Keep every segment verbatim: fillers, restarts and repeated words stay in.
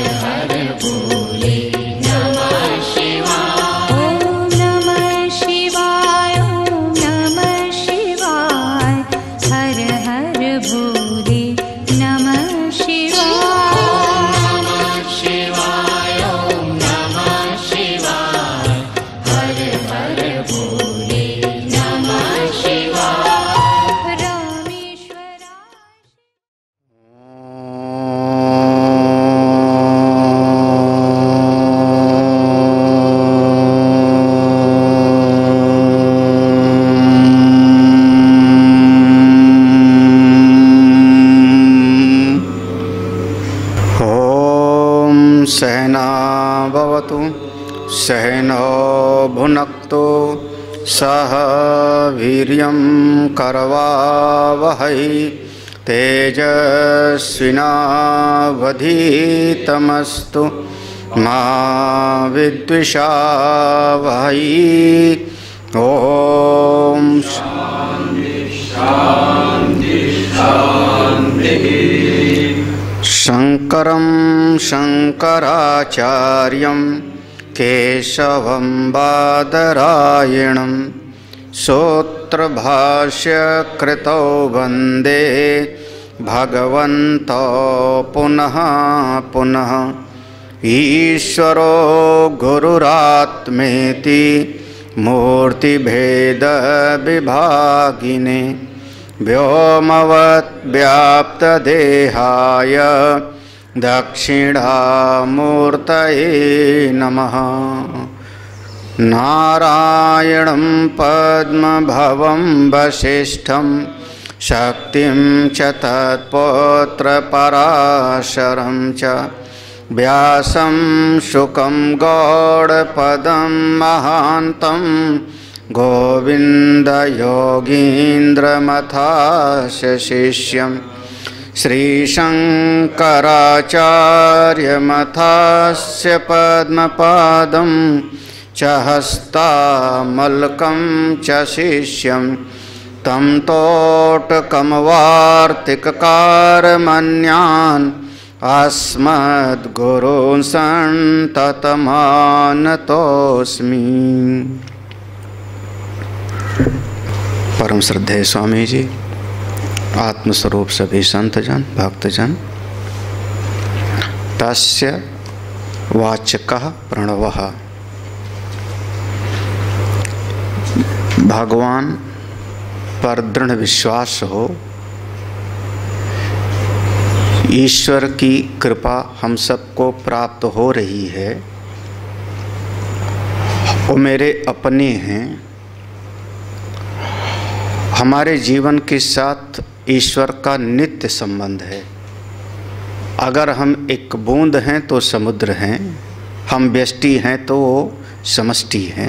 हर भोले नमः शिवाय। ओम नमः शिवाय, ओम नमः शिवाय, हर हर भोले नमः शिवाय। नमः शिवाय, ओम नमः शिवाय, हर हर भोले नमः शिवाय। रामेश्वराय। ॐ सहना भवतु सहनो भुनक्तु सह वीर्यं करवावहै तेजस्विनावधीतमस्तु मा विद्विषावहै। ॐ शङ्करं शङ्कराचार्यं केशवं बादरायणं सूत्रभाष्यकृतौ वन्दे भगवन्तौ पुनः पुनः। ईश्वरो गुरुरात्मेति मूर्तिभेदविभागिने व्योमवद्व्याप्तदेहाय दक्षिणामूर्तये नमः। नारायणं पद्मभवं वसिष्ठं शक्तिं च तत्पौत्रपराशरं च व्यासं शुकं गौडपदं महान्तं गोविन्दयोगीन्द्रमथास्य शिष्यं श्रीशङ्कराचार्यमथास्य पद्मपादं च हस्तामलकं च शिष्यं तं तोटकमवार्तिककारमन्यान् अस्मद्गुरून् सन्ततमानतोऽस्मि। परम श्रद्धेय स्वामी जी, आत्मस्वरूप सभी संतजन भक्तजन, तस्य वाचकः प्रणवः। भगवान पर दृढ़ विश्वास हो, ईश्वर की कृपा हम सबको प्राप्त हो रही है, वो मेरे अपने हैं। हमारे जीवन के साथ ईश्वर का नित्य संबंध है। अगर हम एक बूंद हैं तो समुद्र हैं, हम व्यष्टि हैं तो वो समष्टि हैं।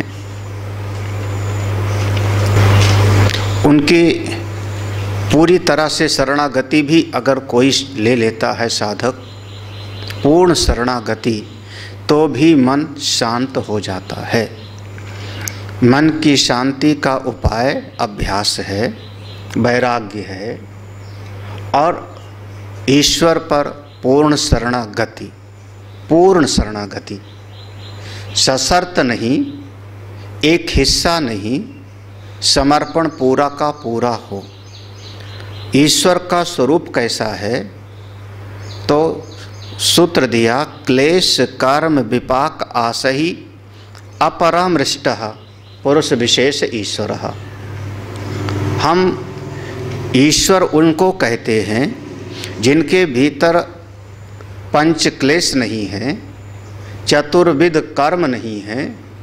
उनकी पूरी तरह से शरणागति भी अगर कोई ले लेता है साधक, पूर्ण शरणागति, तो भी मन शांत हो जाता है। मन की शांति का उपाय अभ्यास है, वैराग्य है और ईश्वर पर पूर्ण शरणागति। पूर्ण शरणागति सशर्त नहीं, एक हिस्सा नहीं, समर्पण पूरा का पूरा हो। ईश्वर का स्वरूप कैसा है तो सूत्र दिया, क्लेश कर्म विपाक आसहि अपरामृष्टः पुरुष विशेष ईश्वर। हम ईश्वर उनको कहते हैं जिनके भीतर पंच क्लेश नहीं है, चतुर्विध कर्म नहीं है,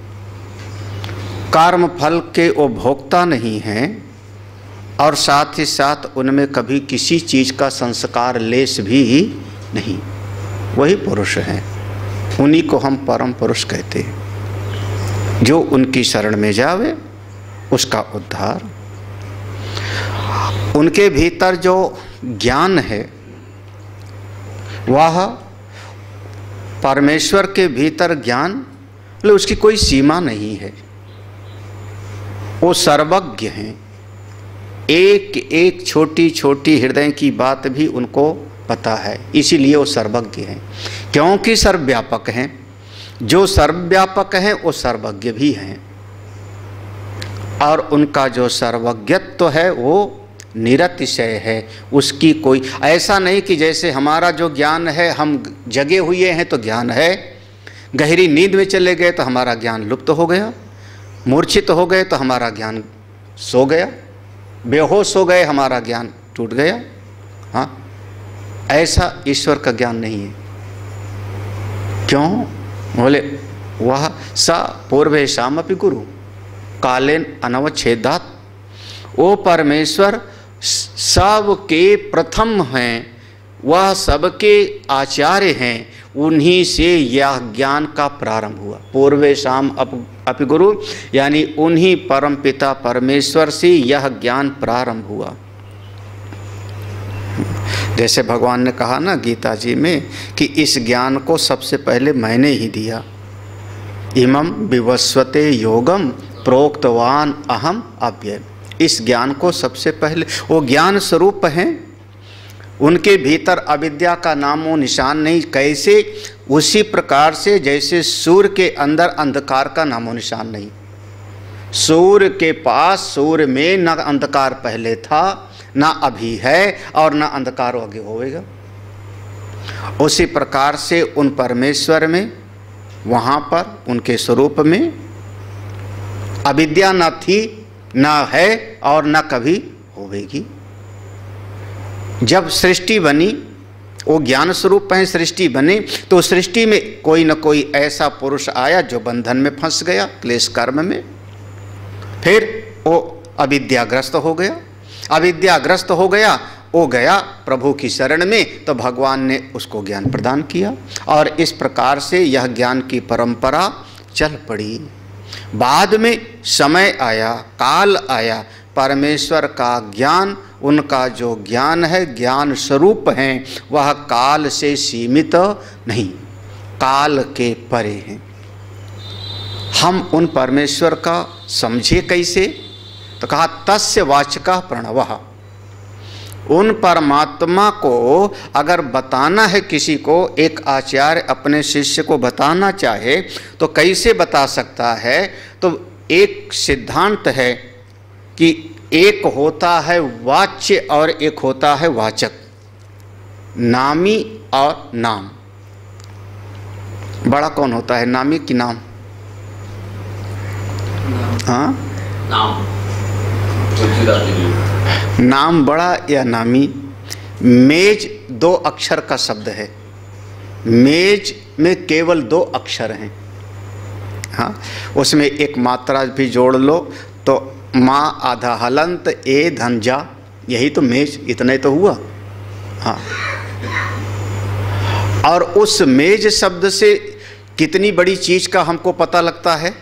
कर्म फल के वो भोक्ता नहीं हैं और साथ ही साथ उनमें कभी किसी चीज़ का संस्कार लेश भी नहीं। वही पुरुष हैं, उन्हीं को हम परम पुरुष कहते हैं। जो उनकी शरण में जावे उसका उद्धार। उनके भीतर जो ज्ञान है वह परमेश्वर के भीतर ज्ञान, मतलब उसकी कोई सीमा नहीं है। वो सर्वज्ञ हैं, एक एक छोटी छोटी हृदय की बात भी उनको पता है, इसीलिए वो सर्वज्ञ हैं, क्योंकि सर्वव्यापक हैं। जो सर्वव्यापक हैं वो सर्वज्ञ भी हैं, और उनका जो सर्वज्ञत्व है वो निरतिशय है। उसकी कोई ऐसा नहीं कि जैसे हमारा जो ज्ञान है, हम जगे हुए हैं तो ज्ञान है, गहरी नींद में चले गए तो हमारा ज्ञान लुप्त हो गया, मूर्छित हो गए तो हमारा ज्ञान सो गया, बेहोश हो गए हमारा ज्ञान टूट गया। हाँ, ऐसा ईश्वर का ज्ञान नहीं है। क्यों? बोले वह स पूर्वेशाम अपि गुरु कालेन अनवच्छेदात्। वो परमेश्वर सबके प्रथम हैं, वह सबके आचार्य हैं, उन्हीं से यह ज्ञान का प्रारंभ हुआ। पूर्वेशाम अपि गुरु यानी उन्हीं परम पिता परमेश्वर से यह ज्ञान प्रारंभ हुआ। जैसे भगवान ने कहा ना गीता जी में कि इस ज्ञान को सबसे पहले मैंने ही दिया। इमं विवस्वते योगम प्रोक्तवान अहम अव्यय। इस ज्ञान को सबसे पहले, वो ज्ञान स्वरूप हैं, उनके भीतर अविद्या का नामो निशान नहीं। कैसे? उसी प्रकार से जैसे सूर्य के अंदर अंधकार का नामो निशान नहीं। सूर्य के पास, सूर्य में न अंधकार पहले था, ना अभी है, और ना अंधकार आगे होएगा। उसी प्रकार से उन परमेश्वर में, वहाँ पर उनके स्वरूप में अविद्या न थी, ना है, और ना कभी होवेगी। जब सृष्टि बनी, वो ज्ञान स्वरूप है, सृष्टि बने, तो सृष्टि में कोई न कोई ऐसा पुरुष आया जो बंधन में फंस गया, क्लेश कर्म में, फिर वो अविद्याग्रस्त हो गया। अविद्याग्रस्त हो गया, वो गया प्रभु की शरण में, तो भगवान ने उसको ज्ञान प्रदान किया, और इस प्रकार से यह ज्ञान की परंपरा चल पड़ी। बाद में समय आया, काल आया, परमेश्वर का ज्ञान, उनका जो ज्ञान है, ज्ञान स्वरूप हैं, वह काल से सीमित नहीं, काल के परे हैं। हम उन परमेश्वर का समझे कैसे? तो कहा तस्य वाचका प्रणवः। उन परमात्मा को अगर बताना है किसी को, एक आचार्य अपने शिष्य को बताना चाहे तो कैसे बता सकता है? तो एक सिद्धांत है कि एक होता है वाच्य और एक होता है वाचक, नामी और नाम। बड़ा कौन होता है, नामी कि नाम? हाँ, नाम। नाम बड़ा या नामी? मेज दो अक्षर का शब्द है, मेज में केवल दो अक्षर हैं। हाँ, उसमें एक मात्रा भी जोड़ लो तो माँ आधा हलंत ए धनजा, यही तो मेज, इतना ही तो हुआ। हाँ, और उस मेज शब्द से कितनी बड़ी चीज का हमको पता लगता है।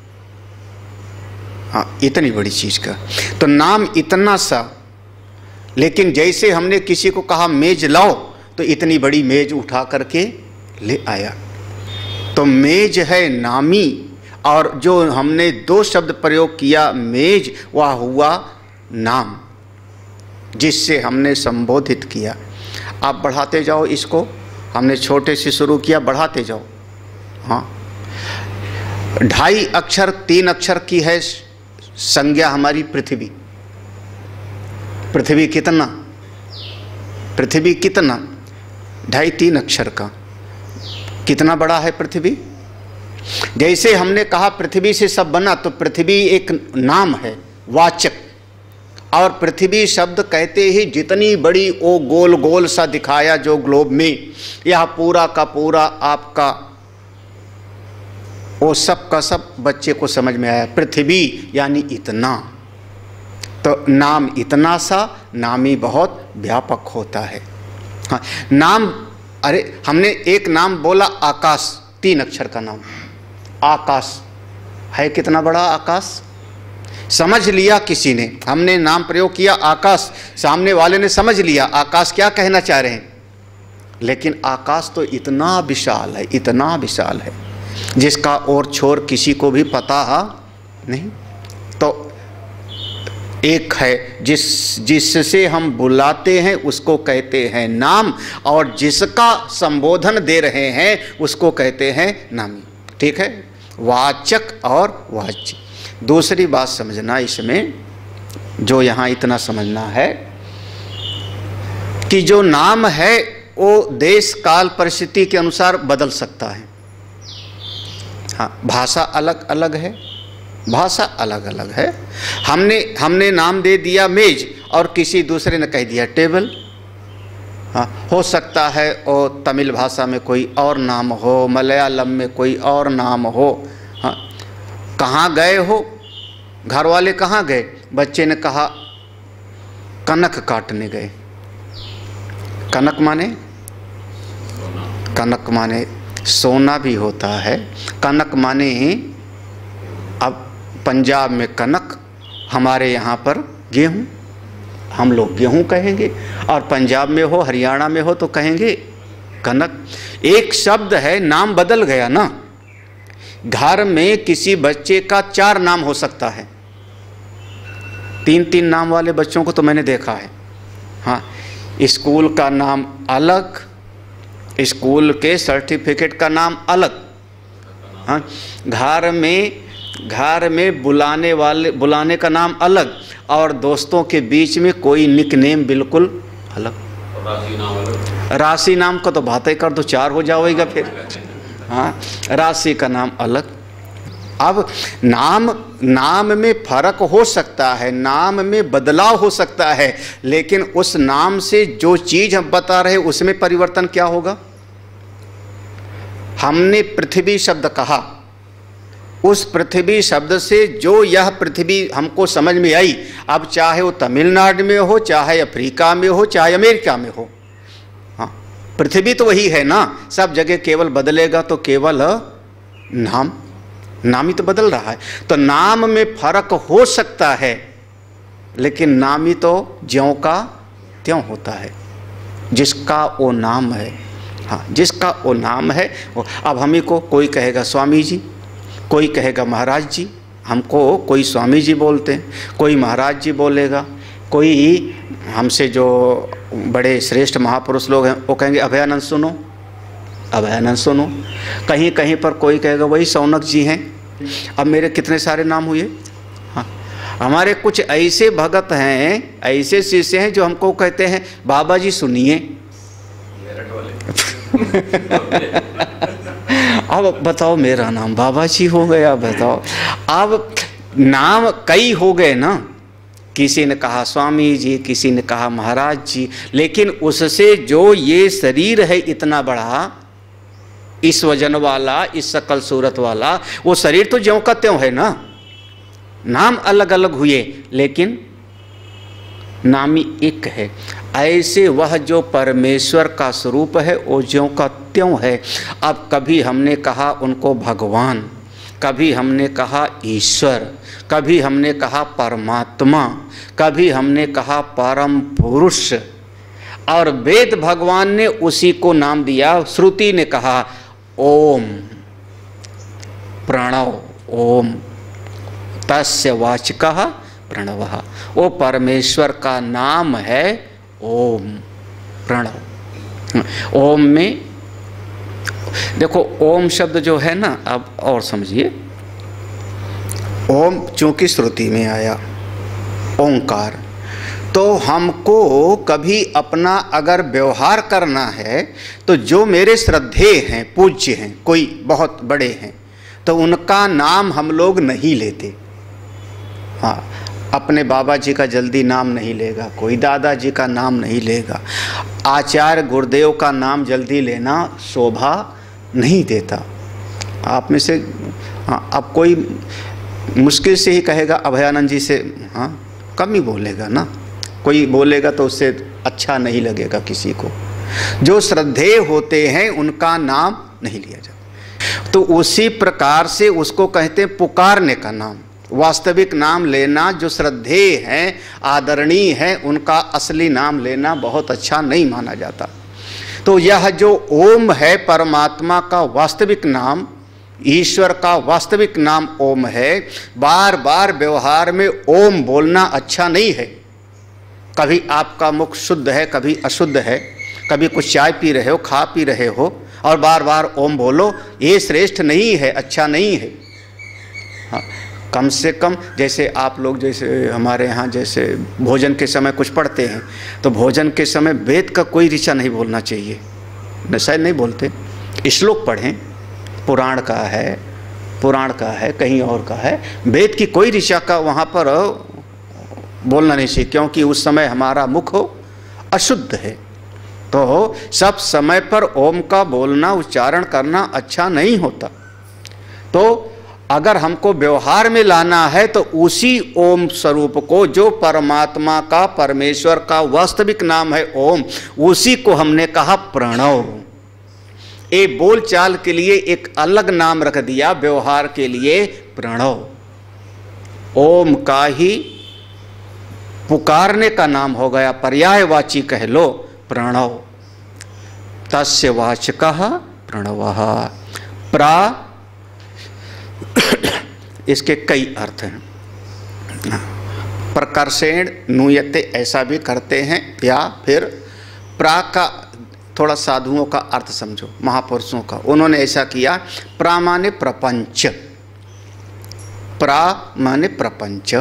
हाँ, इतनी बड़ी चीज का। तो नाम इतना सा, लेकिन जैसे हमने किसी को कहा मेज लाओ, तो इतनी बड़ी मेज उठा करके ले आया। तो मेज है नामी, और जो हमने दो शब्द प्रयोग किया मेज, वह हुआ नाम, जिससे हमने संबोधित किया। आप बढ़ाते जाओ इसको, हमने छोटे से शुरू किया, बढ़ाते जाओ। हाँ, ढाई अक्षर तीन अक्षर की है संज्ञा हमारी पृथ्वी। पृथ्वी कितना? पृथ्वी कितना? ढाई तीन अक्षर का। कितना बड़ा है पृथ्वी? जैसे हमने कहा पृथ्वी से सब बना, तो पृथ्वी एक नाम है वाचक, और पृथ्वी शब्द कहते ही जितनी बड़ी वो गोल गोल सा दिखाया जो ग्लोब में, यह पूरा का पूरा आपका वो सब का सब बच्चे को समझ में आया। पृथ्वी यानी इतना, तो नाम इतना सा, नामी बहुत व्यापक होता है। हाँ, नाम, अरे हमने एक नाम बोला आकाश, तीन अक्षर का नाम आकाश है। कितना बड़ा आकाश? समझ लिया किसी ने, हमने नाम प्रयोग किया आकाश, सामने वाले ने समझ लिया आकाश क्या कहना चाह रहे हैं, लेकिन आकाश तो इतना विशाल है, इतना विशाल है, जिसका और छोर किसी को भी पता है नहीं। तो एक है जिस जिससे हम बुलाते हैं उसको कहते हैं नाम, और जिसका संबोधन दे रहे हैं उसको कहते हैं नामी। ठीक है, वाचक और वाच्य। दूसरी बात समझना इसमें, जो यहाँ इतना समझना है कि जो नाम है वो देश काल परिस्थिति के अनुसार बदल सकता है। हाँ, भाषा अलग अलग है, भाषा अलग अलग है। हमने हमने नाम दे दिया मेज और किसी दूसरे ने कह दिया टेबल। हाँ, हो सकता है और तमिल भाषा में कोई और नाम हो, मलयालम में कोई और नाम हो। हाँ, कहाँ गए हो, घर वाले कहाँ गए, बच्चे ने कहा कनक काटने गए। कनक माने कनक माने सोना भी होता है। कनक माने अब पंजाब में कनक, हमारे यहाँ पर गेहूँ, हम लोग गेहूँ कहेंगे, और पंजाब में हो हरियाणा में हो तो कहेंगे कनक। एक शब्द है, नाम बदल गया ना। घर में किसी बच्चे का चार नाम हो सकता है, तीन तीन नाम वाले बच्चों को तो मैंने देखा है। हाँ, स्कूल का नाम अलग, स्कूल के सर्टिफिकेट का नाम अलग। हाँ, घर में घर में बुलाने वाले बुलाने का नाम अलग, और दोस्तों के बीच में कोई निकनेम बिल्कुल अलग। राशि नाम अलग, राशि नाम का तो बात ही कर दो, चार हो जाएगा फिर। हाँ, राशि का नाम अलग। अब नाम नाम में फर्क हो सकता है, नाम में बदलाव हो सकता है, लेकिन उस नाम से जो चीज हम बता रहे उसमें परिवर्तन क्या होगा। हमने पृथ्वी शब्द कहा, उस पृथ्वी शब्द से जो यह पृथ्वी हमको समझ में आई, अब चाहे वो तमिलनाडु में हो, चाहे अफ्रीका में हो, चाहे अमेरिका में हो, हाँ, पृथ्वी तो वही है ना। सब जगह केवल बदलेगा तो केवल नाम नाम ही तो बदल रहा है। तो नाम में फर्क हो सकता है, लेकिन नाम ही तो ज्यों का त्यों होता है, जिसका वो नाम है। हाँ, जिसका वो नाम है वो। अब हमें को कोई कहेगा स्वामी जी, कोई कहेगा महाराज जी, हमको कोई स्वामी जी बोलते हैं, कोई महाराज जी बोलेगा, कोई हमसे जो बड़े श्रेष्ठ महापुरुष लोग हैं वो कहेंगे अभयानंद सुनो, अभयानंद सुनो। कहीं कहीं पर कोई कहेगा वही सौनक जी हैं। अब मेरे कितने सारे नाम हुए। हाँ, हमारे कुछ ऐसे भगत हैं, ऐसे शिष्य हैं जो हमको कहते हैं बाबा जी सुनिए। अब बताओ, मेरा नाम बाबा जी हो गया, बताओ। अब नाम कई हो गए ना, किसी ने कहा स्वामी जी, किसी ने कहा महाराज जी, लेकिन उससे जो ये शरीर है इतना बड़ा, इस वजन वाला, इस शकल सूरत वाला, वो शरीर तो ज्यों का त्यों है ना। नाम अलग अलग हुए लेकिन नामी एक है। ऐसे वह जो परमेश्वर का स्वरूप है वो ज्यों का त्यों है। अब कभी हमने कहा उनको भगवान, कभी हमने कहा ईश्वर, कभी हमने कहा परमात्मा, कभी हमने कहा परम पुरुष, और वेद भगवान ने उसी को नाम दिया। श्रुति ने कहा ओम प्रणव, ओम तस्य वाचकः प्रणवः। वो परमेश्वर का नाम है ओम प्रणव। ओम में देखो, ओम शब्द जो है ना, अब और समझिए, ओम चूंकि श्रुति में आया ओंकार, तो हमको कभी अपना अगर व्यवहार करना है तो जो मेरे श्रद्धेय हैं, पूज्य हैं, कोई बहुत बड़े हैं, तो उनका नाम हम लोग नहीं लेते। हाँ, अपने बाबा जी का जल्दी नाम नहीं लेगा कोई, दादाजी का नाम नहीं लेगा, आचार्य गुरुदेव का नाम जल्दी लेना शोभा नहीं देता। आप में से हाँ, अब कोई मुश्किल से ही कहेगा अभयानंद जी से, हाँ, कम ही बोलेगा ना, कोई बोलेगा तो उससे अच्छा नहीं लगेगा किसी को। जो श्रद्धेय होते हैं उनका नाम नहीं लिया जाता। तो उसी प्रकार से उसको कहते हैं पुकारने का नाम, वास्तविक नाम लेना। जो श्रद्धेय हैं, आदरणीय हैं, उनका असली नाम लेना बहुत अच्छा नहीं माना जाता। तो यह जो ओम है परमात्मा का वास्तविक नाम, ईश्वर का वास्तविक नाम ओम है। बार बार व्यवहार में ओम बोलना अच्छा नहीं है। कभी आपका मुख शुद्ध है, कभी अशुद्ध है, कभी कुछ चाय पी रहे हो, खा पी रहे हो और बार बार ओम बोलो, ये श्रेष्ठ नहीं है, अच्छा नहीं है। हाँ, कम से कम जैसे आप लोग, जैसे हमारे यहाँ जैसे भोजन के समय कुछ पढ़ते हैं, तो भोजन के समय वेद का कोई ऋचा नहीं बोलना चाहिए, न शायद नहीं बोलते। श्लोक पढ़ें, पुराण का है, पुराण का है, कहीं और का है, वेद की कोई ऋचा का वहाँ पर बोलना नहीं चाहिए, क्योंकि उस समय हमारा मुख अशुद्ध है। तो सब समय पर ओम का बोलना, उच्चारण करना अच्छा नहीं होता। तो अगर हमको व्यवहार में लाना है तो उसी ओम स्वरूप को, जो परमात्मा का, परमेश्वर का वास्तविक नाम है ओम, उसी को हमने कहा प्रणव। ये बोलचाल के लिए एक अलग नाम रख दिया, व्यवहार के लिए प्रणव। ओम का ही पुकारने का नाम हो गया, पर्यायवाची कह लो प्रणव। तस्य वाचकः प्रणवः। प्रा, इसके कई अर्थ हैं। प्रकर्षेण नुयते ऐसा भी करते हैं, या फिर प्रा का थोड़ा साधुओं का अर्थ समझो, महापुरुषों का, उन्होंने ऐसा किया। प्रा माने प्रपंच, प्रा माने प्रपंच,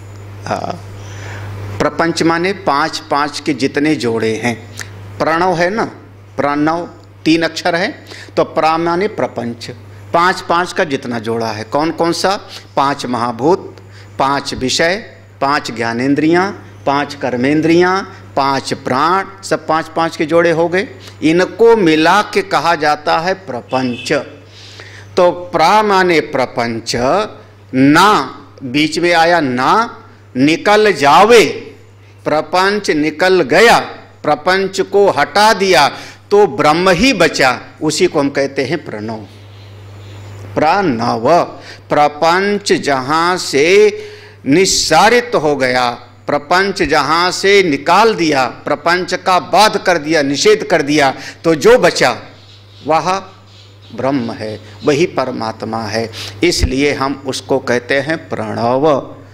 प्रपंच माने पांच पांच के जितने जोड़े हैं। प्रणव है ना, प्रणव तीन अक्षर है, तो प्रा माने प्रपंच, पांच पांच का जितना जोड़ा है। कौन कौन सा? पांच महाभूत, पांच विषय, पांच ज्ञानेंद्रियां, पांच कर्मेंद्रियां, पांच प्राण, सब पांच पांच के जोड़े हो गए। इनको मिला के कहा जाता है प्रपंच। तो प्रा माने प्रपंच, ना बीच में आया ना, निकल जावे, प्रपंच निकल गया, प्रपंच को हटा दिया तो ब्रह्म ही बचा, उसी को हम कहते हैं प्रणव। प्रणव, प्रपंच जहाँ से निस्सारित हो गया, प्रपंच जहाँ से निकाल दिया, प्रपंच का बाध कर दिया, निषेध कर दिया, तो जो बचा वह ब्रह्म है, वही परमात्मा है। इसलिए हम उसको कहते हैं प्रणव।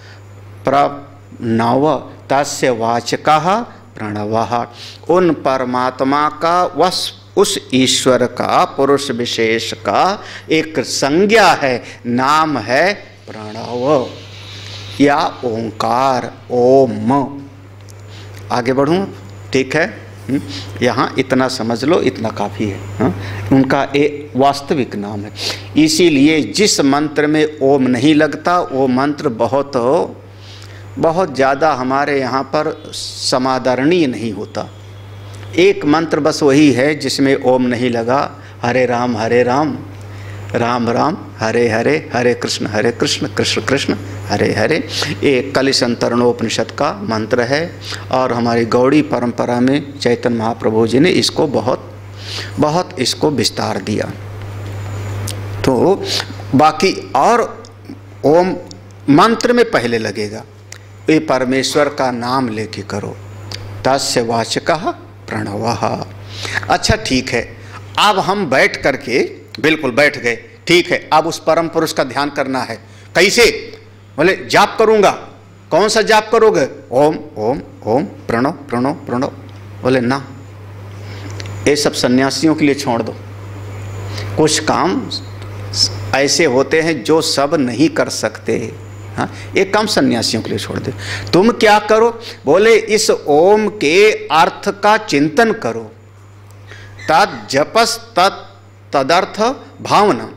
प्रणव तस्य वाचकः प्रणवः। उन परमात्मा का, वस उस ईश्वर का, पुरुष विशेष का एक संज्ञा है, नाम है प्रणव या ओंकार, ओम। आगे बढ़ूँ? ठीक है, यहाँ इतना समझ लो, इतना काफ़ी है। हा? उनका एक वास्तविक नाम है। इसीलिए जिस मंत्र में ओम नहीं लगता वो मंत्र बहुत बहुत ज़्यादा हमारे यहाँ पर समादरणीय नहीं होता। एक मंत्र बस वही है जिसमें ओम नहीं लगा, हरे राम हरे राम, राम राम हरे हरे, हरे कृष्ण हरे कृष्ण, कृष्ण कृष्ण हरे हरे। ये कलिशंतरणोपनिषद का मंत्र है और हमारी गौड़ी परंपरा में चैतन्य महाप्रभु जी ने इसको बहुत बहुत इसको विस्तार दिया। तो बाकी और ओम मंत्र में पहले लगेगा, ये परमेश्वर का नाम लेके करो। तस्य वाचकः प्रणवः। अच्छा ठीक है, अब हम बैठ करके, बिल्कुल बैठ गए, ठीक है, अब उस परम पुरुष का ध्यान करना है। कैसे? बोले जाप करूंगा। कौन सा जाप करोगे? ओम ओम ओम प्रणव प्रणव प्रणव। बोले ना, ये सब सन्यासियों के लिए छोड़ दो। कुछ काम ऐसे होते हैं जो सब नहीं कर सकते। हाँ, एक काम सन्यासियों के लिए छोड़ दे। तुम क्या करो? बोले इस ओम के अर्थ का चिंतन करो। तद जपस तत् तदर्थ भावना।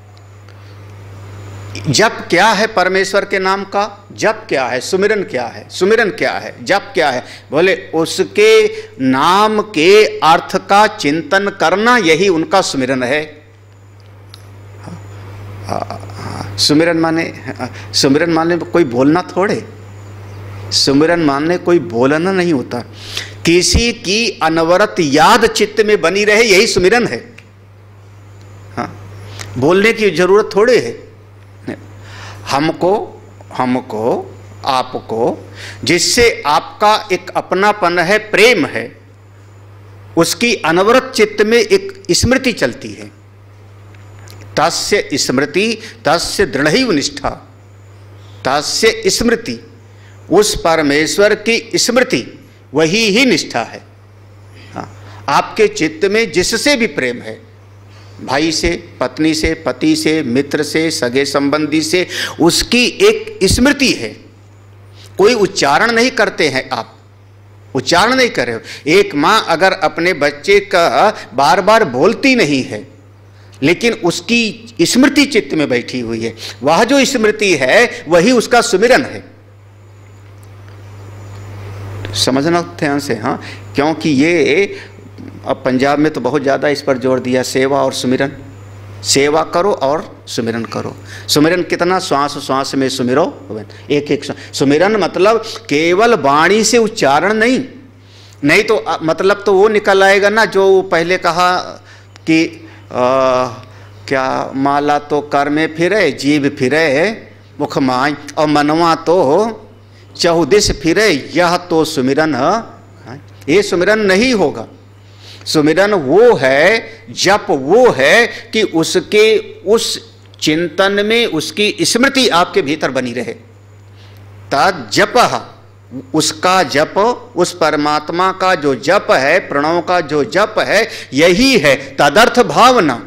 जप क्या है परमेश्वर के नाम का? जप क्या है? सुमिरन क्या है? सुमिरन क्या है? जप क्या है? बोले उसके नाम के अर्थ का चिंतन करना, यही उनका सुमिरन है। सुमिरन माने, सुमिरन माने कोई बोलना थोड़े, सुमिरन माने कोई बोलना नहीं होता। किसी की अनवरत याद चित्त में बनी रहे, यही सुमिरन है। हाँ, बोलने की जरूरत थोड़े है। हमको हमको आपको जिससे आपका एक अपनापन है, प्रेम है, उसकी अनवरत चित्त में एक स्मृति चलती है, तस्य स्मृति तस्य दृढ़ैव निष्ठा। तस्य स्मृति, उस परमेश्वर की स्मृति वही ही निष्ठा है। हाँ, आपके चित्त में जिससे भी प्रेम है, भाई से, पत्नी से, पति से, मित्र से, सगे संबंधी से, उसकी एक स्मृति है। कोई उच्चारण नहीं करते हैं, आप उच्चारण नहीं कर रहे हो। एक माँ अगर अपने बच्चे का बार बार बोलती नहीं है, लेकिन उसकी स्मृति चित्त में बैठी हुई है, वह जो स्मृति है वही उसका सुमिरन है। समझना ध्यान से, हाँ, क्योंकि ये अब पंजाब में तो बहुत ज़्यादा इस पर जोर दिया, सेवा और सुमिरन। सेवा करो और सुमिरन करो। सुमिरन कितना? श्वास श्वास में सुमिरो, एक एक सुमिरन मतलब केवल वाणी से उच्चारण नहीं, नहीं तो मतलब तो वो निकल आएगा ना जो पहले कहा कि आ, क्या माला तो कर में फिरे, जीभ फिरे मुख माय, और मनवा तो चहुदिश फिरे, यह तो सुमिरन है। ये सुमिरन नहीं होगा। सुमिरन वो है, जप वो है कि उसके उस चिंतन में उसकी स्मृति आपके भीतर बनी रहे। तद जप, उसका जप, उस परमात्मा का जो जप है, प्रणव का जो जप है, यही है तदर्थ भावना।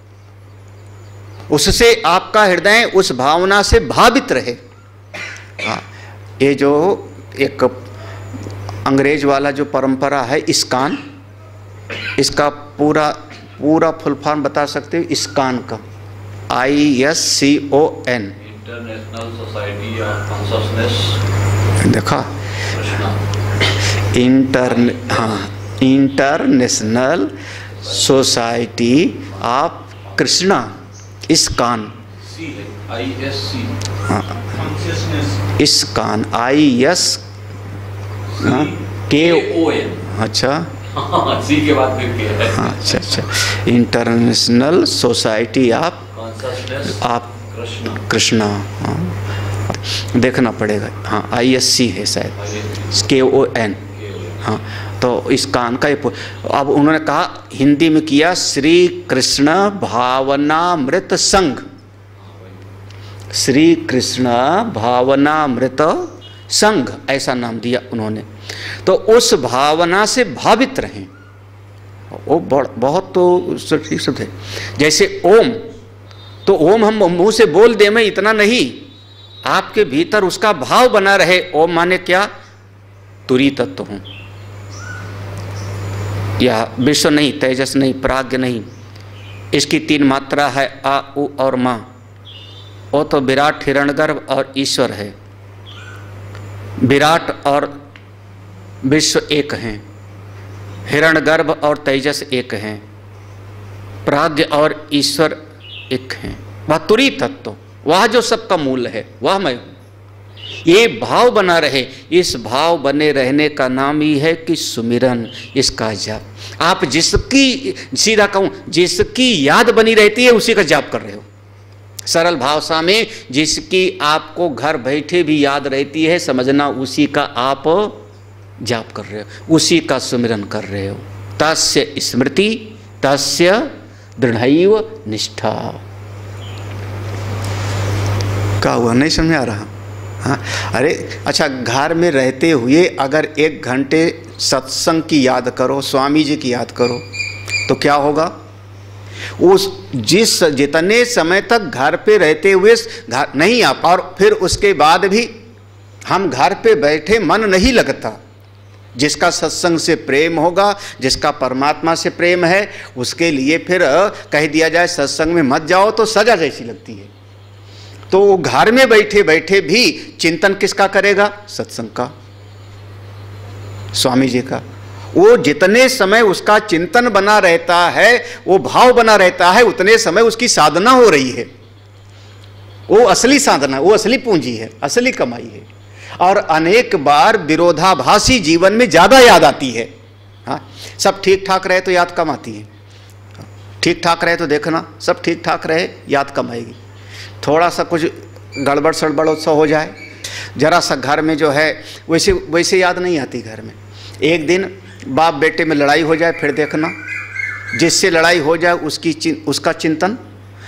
उससे आपका हृदय उस भावना से भावित रहे। हाँ, ये जो एक अंग्रेज वाला जो परंपरा है इस्कान, इसका पूरा पूरा फुल फॉर्म बता सकते हो? इस्कान का I S C O N, international society of consciousness. देखा, इंटर हाँ international society of Krishna, ISKCON, I S C, ISKCON, I S K O N. अच्छा, सी के बाद फिर के है। हाँ, अच्छा अच्छा, international society of consciousness of Krishna, Krishna. हाँ, देखना पड़ेगा। हाँ, आई एस सी है शायद, के ओ एन। हाँ, तो इस कान का ये, अब उन्होंने कहा हिंदी में किया श्री कृष्ण भावनामृत संघ, श्री कृष्ण भावनामृत संघ ऐसा नाम दिया उन्होंने। तो उस भावना से भावित रहें। वो बहुत तो शब्द है, जैसे ओम, तो ओम हम मुंह से बोल दे में इतना नहीं, आपके भीतर उसका भाव बना रहे। ओम माने क्या? तुरी तत्व हूं, या विश्व नहीं, तेजस नहीं, प्राज्ञ नहीं, इसकी तीन मात्रा है, आ उ और मां। वो तो विराट हिरण्यगर्भ और ईश्वर है। विराट और विश्व एक हैं, हिरण्यगर्भ और तेजस एक हैं, प्राज्ञ और ईश्वर एक हैं। वह तुरी तत्व, वह जो सबका मूल है, वह मैं हूं। ये भाव बना रहे, इस भाव बने रहने का नाम ही है कि सुमिरन, इसका जाप। आप जिसकी, सीधा कहूं, जिसकी याद बनी रहती है उसी का जाप कर रहे हो। सरल भाषा में, जिसकी आपको घर बैठे भी याद रहती है, समझना उसी का आप जाप कर रहे हो, उसी का सुमिरन कर रहे हो। तस्य स्मृति तस्य दृढ़ैव निष्ठा। क्या हुआ? नहीं समझ आ रहा? हाँ, अरे अच्छा, घर में रहते हुए अगर एक घंटे सत्संग की याद करो, स्वामी जी की याद करो, तो क्या होगा? उस जिस जितने समय तक घर पे रहते हुए घर नहीं आ पा, और फिर उसके बाद भी हम घर पे बैठे मन नहीं लगता। जिसका सत्संग से प्रेम होगा, जिसका परमात्मा से प्रेम है, उसके लिए फिर कह दिया जाए सत्संग में मत जाओ तो सजा जैसी लगती है। तो घर में बैठे बैठे भी चिंतन किसका करेगा? सत्संग का, स्वामी जी का। वो जितने समय उसका चिंतन बना रहता है, वो भाव बना रहता है, उतने समय उसकी साधना हो रही है। वो असली साधना, वो असली पूंजी है, असली कमाई है। और अनेक बार विरोधाभासी जीवन में ज़्यादा याद आती है। हाँ, सब ठीक ठाक रहे तो याद कम आती है। ठीक ठाक रहे तो देखना, सब ठीक ठाक रहे याद कम आएगी। थोड़ा सा कुछ गड़बड़ सड़बड़ उत्सव हो जाए, जरा सा घर में जो है वैसे वैसे याद नहीं आती घर में। एक दिन बाप बेटे में लड़ाई हो जाए, फिर देखना जिससे लड़ाई हो जाए उसकी चिं, उसका चिंतन,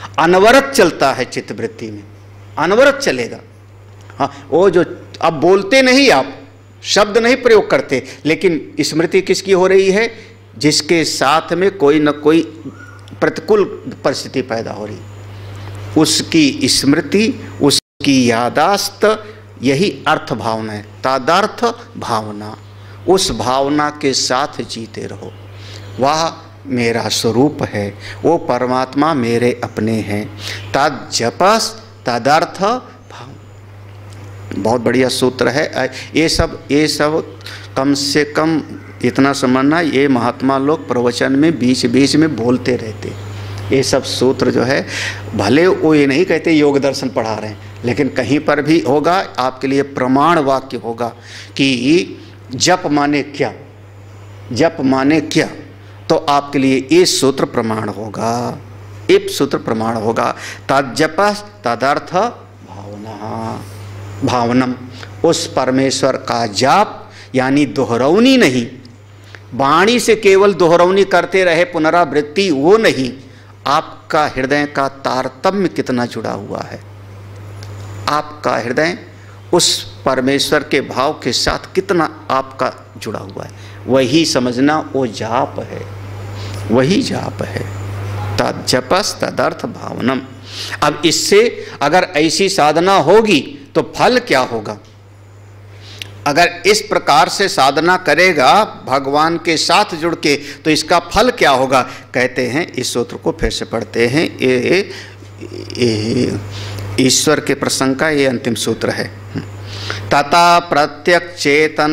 अनवरत चलता है चित्तवृत्ति में, अनवरत चलेगा। हाँ, वो जो अब बोलते नहीं, आप शब्द नहीं प्रयोग करते, लेकिन स्मृति किसकी हो रही है? जिसके साथ में कोई न कोई प्रतिकूल परिस्थिति पैदा हो रही, उसकी स्मृति, उसकी यादाश्त, यही अर्थ भावना है, तादार्थ भावना। उस भावना के साथ जीते रहो। वह मेरा स्वरूप है, वो परमात्मा मेरे अपने हैं। तद जपस तदर्थ भाव, बहुत बढ़िया सूत्र है। ये सब ये सब कम से कम इतना समझना, ये महात्मा लोग प्रवचन में बीच बीच में बोलते रहते। ये सब सूत्र जो है, भले वो ये नहीं कहते योग दर्शन पढ़ा रहे हैं, लेकिन कहीं पर भी होगा आपके लिए प्रमाण वाक्य होगा कि जप माने क्या, जप माने क्या, तो आपके लिए ये सूत्र प्रमाण होगा, एक सूत्र प्रमाण होगा। तज्जप तदर्थ भावना भावनम, उस परमेश्वर का जाप, यानी दोहरौनी नहीं, वाणी से केवल दोहरौनी करते रहे, पुनरावृत्ति वो नहीं, आपका हृदय का तारतम्य कितना जुड़ा हुआ है, आपका हृदय उस परमेश्वर के भाव के साथ कितना आपका जुड़ा हुआ है, वही समझना वो जाप है, वही जाप है। तज्जपस तदर्थ भावनम। अब इससे अगर ऐसी साधना होगी तो फल क्या होगा? अगर इस प्रकार से साधना करेगा भगवान के साथ जुड़ के, तो इसका फल क्या होगा? कहते हैं, इस सूत्र को फिर से पढ़ते हैं, ये, ये ईश्वर के प्रसंग का ये अंतिम सूत्र है। तथा प्रत्यक्ष चेतन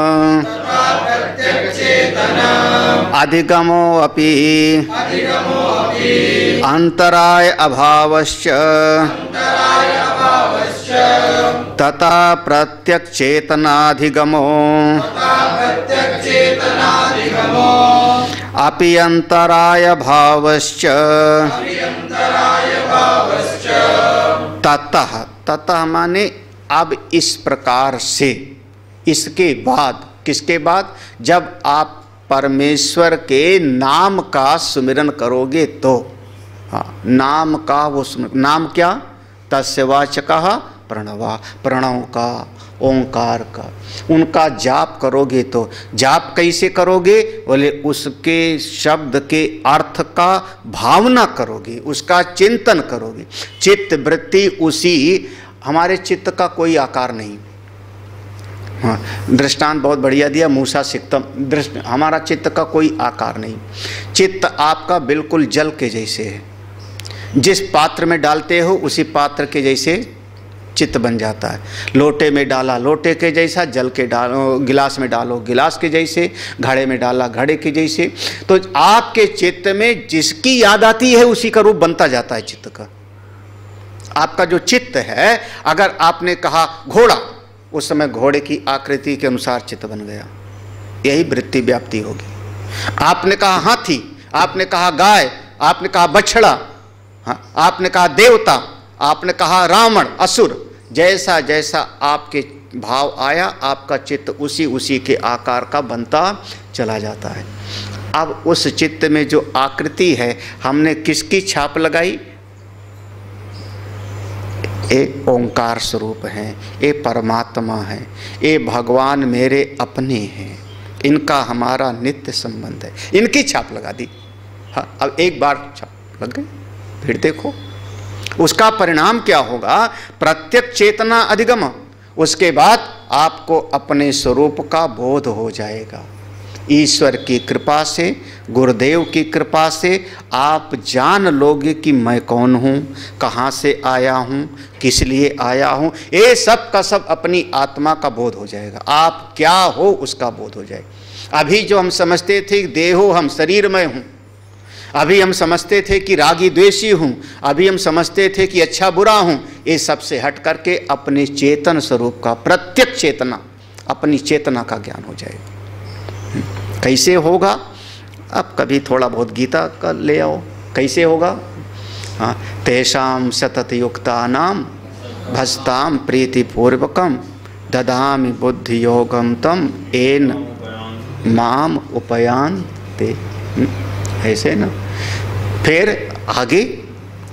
अधिगमो अपि अंतराय अभावश्च तथा प्रत्यक्ष चेतनाधिगमो अपि अंतराय भावश्च ततः, ततः माने अब इस प्रकार से, इसके बाद, किसके बाद? जब आप परमेश्वर के नाम का सुमिरन करोगे तो, हाँ, नाम का वो सुमिरन, नाम क्या? तस्य वाचकः प्रणवा, प्रणव का, ओंकार का, उनका जाप करोगे तो, जाप कैसे करोगे? बोले उसके शब्द के अर्थ का भावना करोगे, उसका चिंतन करोगे। चित्त वृत्ति उसी, हमारे चित्त का कोई आकार नहीं। हाँ, दृष्टांत बहुत बढ़िया दिया, मूसा सिक्तम, दृष्ट हमारा चित्त का कोई आकार नहीं। चित्त आपका बिल्कुल जल के जैसे है, जिस पात्र में डालते हो उसी पात्र के जैसे चित्त बन जाता है। लोटे में डाला लोटे के जैसा, जल के डालो, गिलास में डालो गिलास के जैसे, घड़े में डाला घड़े के जैसे। तो आपके चित्त में जिसकी याद आती है उसी का रूप बनता जाता है चित्त का। आपका जो चित्त है, अगर आपने कहा घोड़ा, उस समय घोड़े की आकृति के अनुसार चित्त बन गया, यही वृत्ति व्याप्ति होगी। आपने कहा हाथी, आपने कहा गाय, आपने कहा बछड़ा, आपने कहा देवता, आपने कहा रावण असुर, जैसा जैसा आपके भाव आया, आपका चित्त उसी उसी के आकार का बनता चला जाता है। अब उस चित्त में जो आकृति है, हमने किसकी छाप लगाई? एक ओंकार स्वरूप है, ये परमात्मा है, ये भगवान मेरे अपने हैं, इनका हमारा नित्य संबंध है, इनकी छाप लगा दी। हाँ, अब एक बार छाप लग गई, फिर देखो उसका परिणाम क्या होगा? प्रत्यक्ष चेतना अधिगम, उसके बाद आपको अपने स्वरूप का बोध हो जाएगा। ईश्वर की कृपा से, गुरुदेव की कृपा से आप जान लोगे कि मैं कौन हूँ, कहाँ से आया हूँ, किस लिए आया हूँ। ये सब का सब अपनी आत्मा का बोध हो जाएगा। आप क्या हो उसका बोध हो जाएगा। अभी जो हम समझते थे देहो हम शरीर में हूँ, अभी हम समझते थे कि रागी द्वेषी हूँ, अभी हम समझते थे कि अच्छा बुरा हूँ, ये सब से हट करके अपने चेतन स्वरूप का, प्रत्यक्ष चेतना, अपनी चेतना का ज्ञान हो जाएगा। कैसे होगा? अब कभी थोड़ा बहुत गीता का ले आओ, कैसे होगा? हाँ, तेषाम सतत युक्तानाम भस्ताम प्रीतिपूर्वकम ददामि बुद्धि योगम तम एन माम उपयान्ते। ऐसे ना। फिर आगे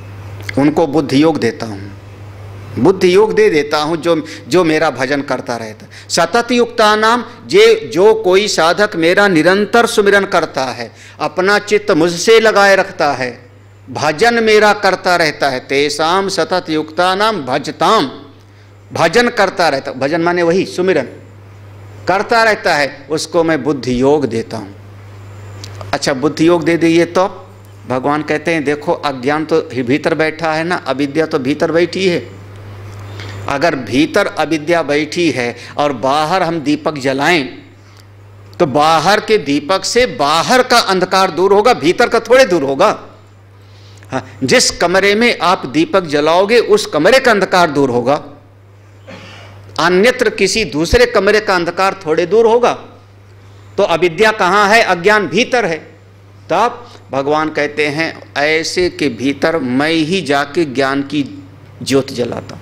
उनको बुद्धि योग देता हूँ, बुद्धि योग दे देता हूँ जो जो मेरा भजन करता रहता। सतत युक्ता नाम, जे जो कोई साधक मेरा निरंतर सुमिरन करता है, अपना चित्त मुझसे लगाए रखता है, भजन मेरा करता रहता है, तेसाम सतत युक्ता नाम भजताम, भजन करता रहता, भजन माने वही सुमिरन करता रहता है, उसको मैं बुद्धि योग देता हूँ। अच्छा, बुद्धि योग दे दिए तो भगवान कहते हैं देखो अज्ञान तो भीतर बैठा है ना, अविद्या तो भीतर बैठी है। अगर भीतर अविद्या बैठी है और बाहर हम दीपक जलाएं तो बाहर के दीपक से बाहर का अंधकार दूर होगा, भीतर का थोड़े दूर होगा। हाँ, जिस कमरे में आप दीपक जलाओगे उस कमरे का अंधकार दूर होगा, अन्यत्र किसी दूसरे कमरे का अंधकार थोड़े दूर होगा। तो अविद्या कहाँ है? अज्ञान भीतर है। तब भगवान कहते हैं ऐसे के भीतर मैं ही जाके ज्ञान की ज्योत जलाता।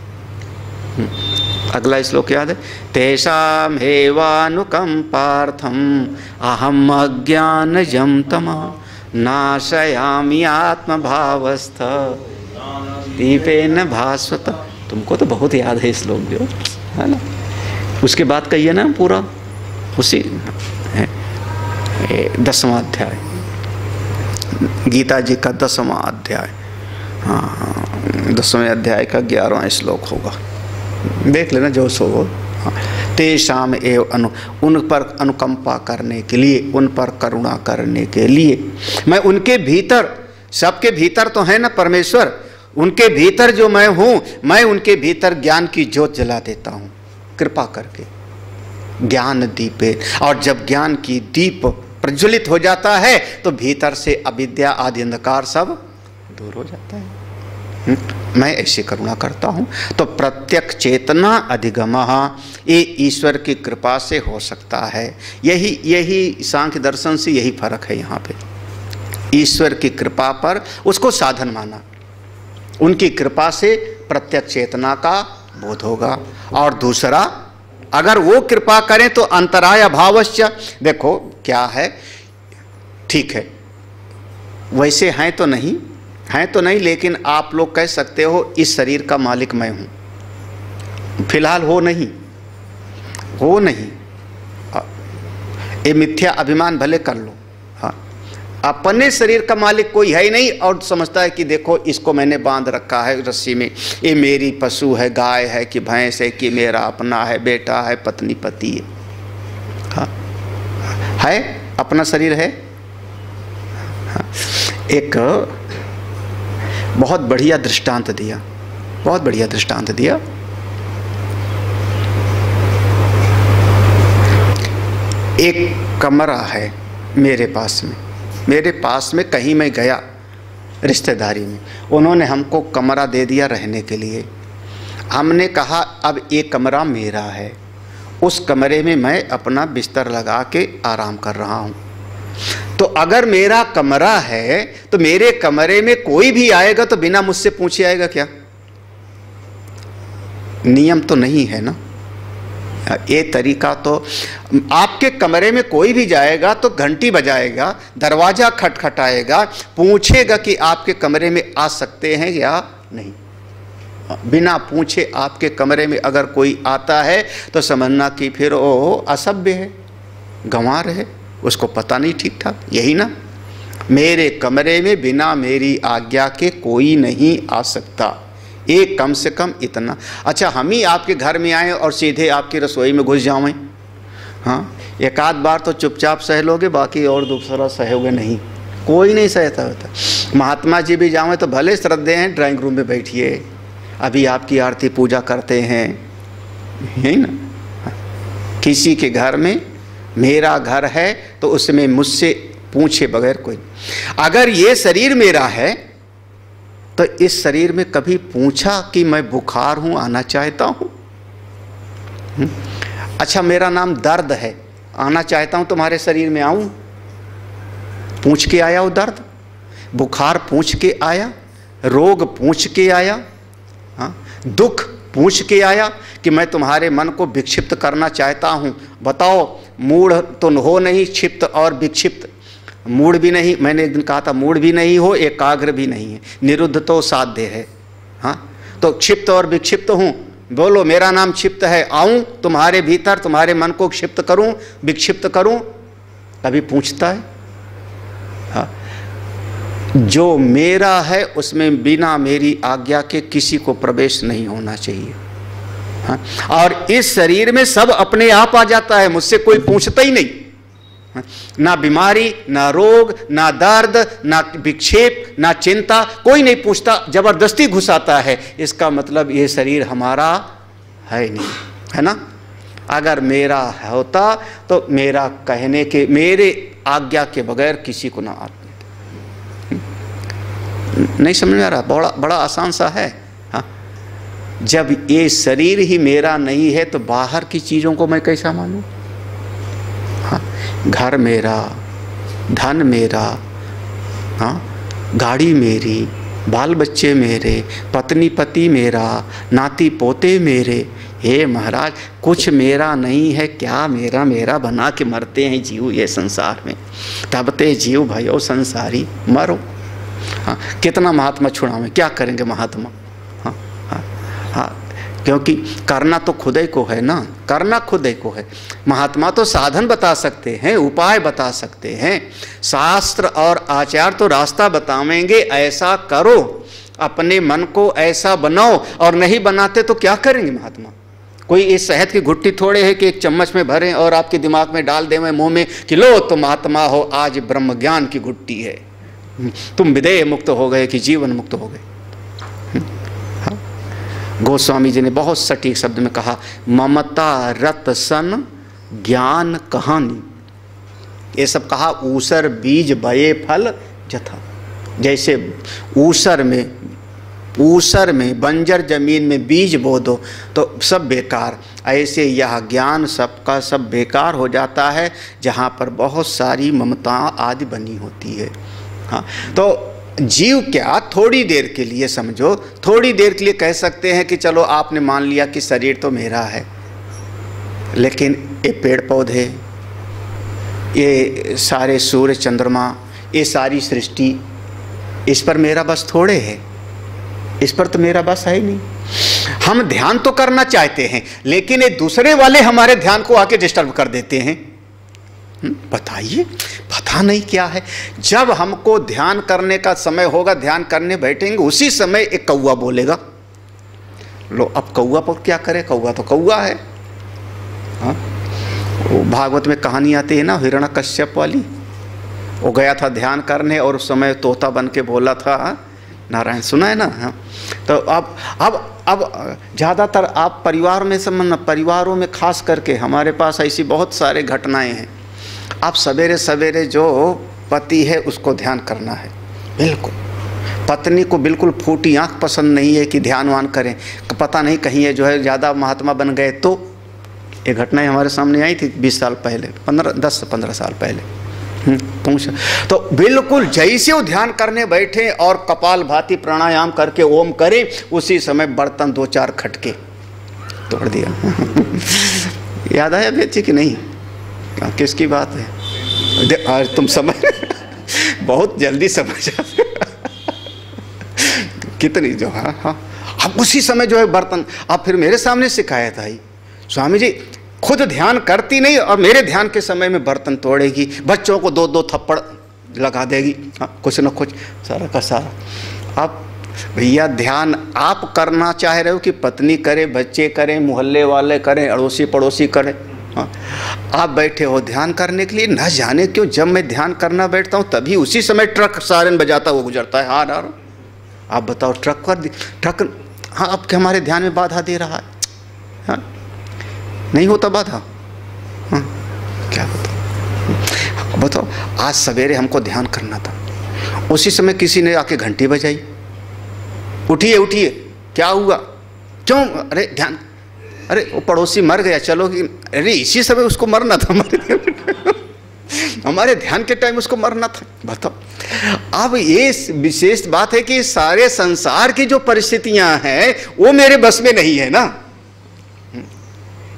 अगला श्लोक याद है? तेषाम हेवानुकंपार्थम अहम अज्ञानजं तमा नाशयामि आत्मभावस्थ दीपेन भास्वत। तुमको तो बहुत याद है श्लोक जो है ना। उसके बाद कहिए ना पूरा, उसी है दसवां अध्याय, गीता जी का दसवां अध्याय। हाँ, दसवें अध्याय का ग्यारहवां श्लोक होगा, देख लेना जो सो हो। हाँ, तेषाम एव अनु, उन पर अनुकंपा करने के लिए, उन पर करुणा करने के लिए मैं उनके भीतर, सबके भीतर तो है ना परमेश्वर, उनके भीतर जो मैं हूँ, मैं उनके भीतर ज्ञान की ज्योत जला देता हूँ कृपा करके, ज्ञान दीपे। और जब ज्ञान की दीप प्रज्वलित हो जाता है तो भीतर से अविद्या आदि अंधकार सब दूर हो जाता है। मैं ऐसी करुणा करता हूँ। तो प्रत्यक्ष चेतना अधिगमः, ये ईश्वर की कृपा से हो सकता है। यही यही सांख्य दर्शन से यही फर्क है। यहाँ पे ईश्वर की कृपा पर उसको साधन माना, उनकी कृपा से प्रत्यक्ष चेतना का बोध होगा। और दूसरा, अगर वो कृपा करें तो अंतराय अभावश्च, देखो क्या है, ठीक है वैसे हैं तो नहीं, हैं तो नहीं, लेकिन आप लोग कह सकते हो इस शरीर का मालिक मैं हूँ। फिलहाल हो नहीं, हो नहीं, ये मिथ्या अभिमान भले कर लो। हाँ, अपने शरीर का मालिक कोई है ही नहीं और समझता है कि देखो इसको मैंने बांध रखा है रस्सी में, ये मेरी पशु है, गाय है कि भैंस है कि मेरा अपना है, बेटा है, पत्नी पति है। हाँ, है अपना शरीर है। हाँ, एक बहुत बढ़िया दृष्टांत दिया, बहुत बढ़िया दृष्टांत दिया। एक कमरा है मेरे पास में, मेरे पास में कहीं मैं गया रिश्तेदारी में, उन्होंने हमको कमरा दे दिया रहने के लिए। हमने कहा अब ये कमरा मेरा है, उस कमरे में मैं अपना बिस्तर लगा के आराम कर रहा हूँ। तो अगर मेरा कमरा है तो मेरे कमरे में कोई भी आएगा तो बिना मुझसे पूछे आएगा क्या? नियम तो नहीं है ना। ये तरीका तो, आपके कमरे में कोई भी जाएगा तो घंटी बजाएगा, दरवाज़ा खटखटाएगा, पूछेगा कि आपके कमरे में आ सकते हैं या नहीं। बिना पूछे आपके कमरे में अगर कोई आता है तो समझना कि फिर वो असभ्य है, गंवार है, उसको पता नहीं ठीक ठाक। यही ना, मेरे कमरे में बिना मेरी आज्ञा के कोई नहीं आ सकता, एक कम से कम इतना। अच्छा, हम ही आपके घर में आए और सीधे आपकी रसोई में घुस जाएं, हाँ, एक आध बार तो चुपचाप सह लोगे, बाकी और दूसरा सहोगे नहीं, कोई नहीं सहता होता। महात्मा जी भी जाएं तो भले श्रद्धे हैं, ड्राइंग रूम में बैठिए, अभी आपकी आरती पूजा करते हैं, यही ना। किसी के घर में, मेरा घर है तो उसमें मुझसे पूछे बगैर कोई। अगर ये शरीर मेरा है तो इस शरीर में कभी पूछा कि मैं बुखार हूँ, आना चाहता हूँ? अच्छा, मेरा नाम दर्द है, आना चाहता हूँ तुम्हारे शरीर में आऊँ? पूछ के आया वो दर्द? बुखार पूछ के आया? रोग पूछ के आया? हाँ, दुख पूछ के आया कि मैं तुम्हारे मन को विक्षिप्त करना चाहता हूँ, बताओ। मूढ़ तो हो नहीं, क्षिप्त और विक्षिप्त, मूड भी नहीं, मैंने एक दिन कहा था मूड भी नहीं हो, एकाग्र भी नहीं है, निरुद्ध तो साध्य है। हाँ, तो क्षिप्त और विक्षिप्त हूँ, बोलो मेरा नाम क्षिप्त है, आऊँ तुम्हारे भीतर, तुम्हारे मन को क्षिप्त करूँ, विक्षिप्त करूँ, कभी पूछता है? हाँ, जो मेरा है उसमें बिना मेरी आज्ञा के किसी को प्रवेश नहीं होना चाहिए। हाँ, और इस शरीर में सब अपने आप आ जाता है, मुझसे कोई पूछता ही नहीं। हाँ, ना बीमारी, ना रोग, ना दर्द, ना विक्षेप, ना चिंता, कोई नहीं पूछता, जबरदस्ती घुसाता है। इसका मतलब ये शरीर हमारा है नहीं, है ना। अगर मेरा होता तो मेरा कहने के, मेरे आज्ञा के बगैर किसी को ना आते। नहीं समझ में आ रहा? बड़ा बड़ा आसान सा है। हाँ, जब ये शरीर ही मेरा नहीं है तो बाहर की चीज़ों को मैं कैसा मानूं? हाँ, घर मेरा, धन मेरा, हाँ, गाड़ी मेरी, बाल बच्चे मेरे, पत्नी पति मेरा, नाती पोते मेरे। हे महाराज, कुछ मेरा नहीं है, क्या मेरा मेरा बना के मरते हैं जीव ये संसार में। तबते जीव भयो संसारी मरो। हाँ, कितना महात्मा छुड़ावें, क्या करेंगे महात्मा? हाँ हाँ हाँ, क्योंकि करना तो खुद ही को है ना, करना खुद ही को है। महात्मा तो साधन बता सकते हैं, उपाय बता सकते हैं, शास्त्र और आचार्य तो रास्ता बतावेंगे, ऐसा करो, अपने मन को ऐसा बनाओ। और नहीं बनाते तो क्या करेंगे महात्मा? कोई इस शहद की घुट्टी थोड़े है कि एक चम्मच में भरें और आपके दिमाग में डाल दें मुंह में कि लो तुम आत्मा हो, आज ब्रह्म ज्ञान की घुट्टी है, तुम विदेह मुक्त हो गए कि जीवन मुक्त हो गए। हाँ? गोस्वामी जी ने बहुत सटीक शब्द में कहा, ममता रत सन ज्ञान कहानी। ये सब कहा, ऊसर बीज बये फल जथा। जैसे ऊसर में ऊसर में बंजर जमीन में बीज बो दो तो सब बेकार, ऐसे यह ज्ञान सबका सब बेकार हो जाता है जहाँ पर बहुत सारी ममता आदि बनी होती है। हाँ, तो जीव क्या थोड़ी देर के लिए, समझो थोड़ी देर के लिए कह सकते हैं कि चलो आपने मान लिया कि शरीर तो मेरा है, लेकिन ये पेड़ पौधे, ये सारे सूर्य चंद्रमा, ये सारी सृष्टि, इस पर मेरा बस थोड़े है, इस पर तो मेरा बस है ही नहीं। हम ध्यान तो करना चाहते हैं लेकिन ये दूसरे वाले हमारे ध्यान को आके डिस्टर्ब कर देते हैं। बताइए, पता नहीं क्या है। जब हमको ध्यान करने का समय होगा, ध्यान करने बैठेंगे, उसी समय एक कौवा बोलेगा। लो, अब कौवा पर क्या करे? कौवा तो कौवा है। हाँ, वो भागवत में कहानी आती है ना, हिरण्यकश्यप वाली। वो गया था ध्यान करने और उस समय तोता बन के बोला था, नारायण, सुना है ना। हाँ, तो अब अब अब ज़्यादातर आप परिवार में समझना, परिवारों में खास करके हमारे पास ऐसी बहुत सारे घटनाएं हैं। आप सवेरे सवेरे जो पति है उसको ध्यान करना है, बिल्कुल। पत्नी को बिल्कुल फूटी आँख पसंद नहीं है कि ध्यान वान करें, पता नहीं कहीं है जो है ज़्यादा महात्मा बन गए। तो ये घटनाएं हमारे सामने आई थी बीस साल पहले, पंद्रह दस से पंद्रह साल पहले। पूछ तो बिल्कुल जैसे वो ध्यान करने बैठे और कपाल भाती प्राणायाम करके ओम करें, उसी समय बर्तन दो चार खटके तोड़ दिया। याद आया बेची कि नहीं? किसकी बात है? आज तुम समझ बहुत जल्दी समझ जाते कितनी जो। हाँ हाँ, अब उसी समय जो है बर्तन। अब फिर मेरे सामने शिकायत आई, स्वामी जी खुद ध्यान करती नहीं और मेरे ध्यान के समय में बर्तन तोड़ेगी, बच्चों को दो दो थप्पड़ लगा देगी। हाँ, कुछ न कुछ सारा का सारा। अब भैया ध्यान आप करना चाह रहे हो कि पत्नी करे, बच्चे करें, मोहल्ले वाले करें, अड़ोसी पड़ोसी करें? हाँ, आप बैठे हो ध्यान करने के लिए, न जाने क्यों जब मैं ध्यान करना बैठता हूँ तभी उसी समय ट्रक सायरन बजाता हुआ गुजरता है। हाँ यार, आप बताओ, ट्रक कर ट्रक हाँ आपके हमारे ध्यान में बाधा दे रहा है। हाँ, नहीं होता बाधा? हाँ, क्या बताओ बताओ। आज सवेरे हमको ध्यान करना था, उसी समय किसी ने आके घंटी बजाई, उठिए उठिए, क्या हुआ, क्यों? अरे ध्यान, अरे वो पड़ोसी मर गया, चलो कि अरे इसी समय उसको मरना था, हमारे हमारे ध्यान के टाइम उसको मरना था। बताओ, अब ये विशेष बात है कि सारे संसार की जो परिस्थितियां हैं वो मेरे बस में नहीं है ना।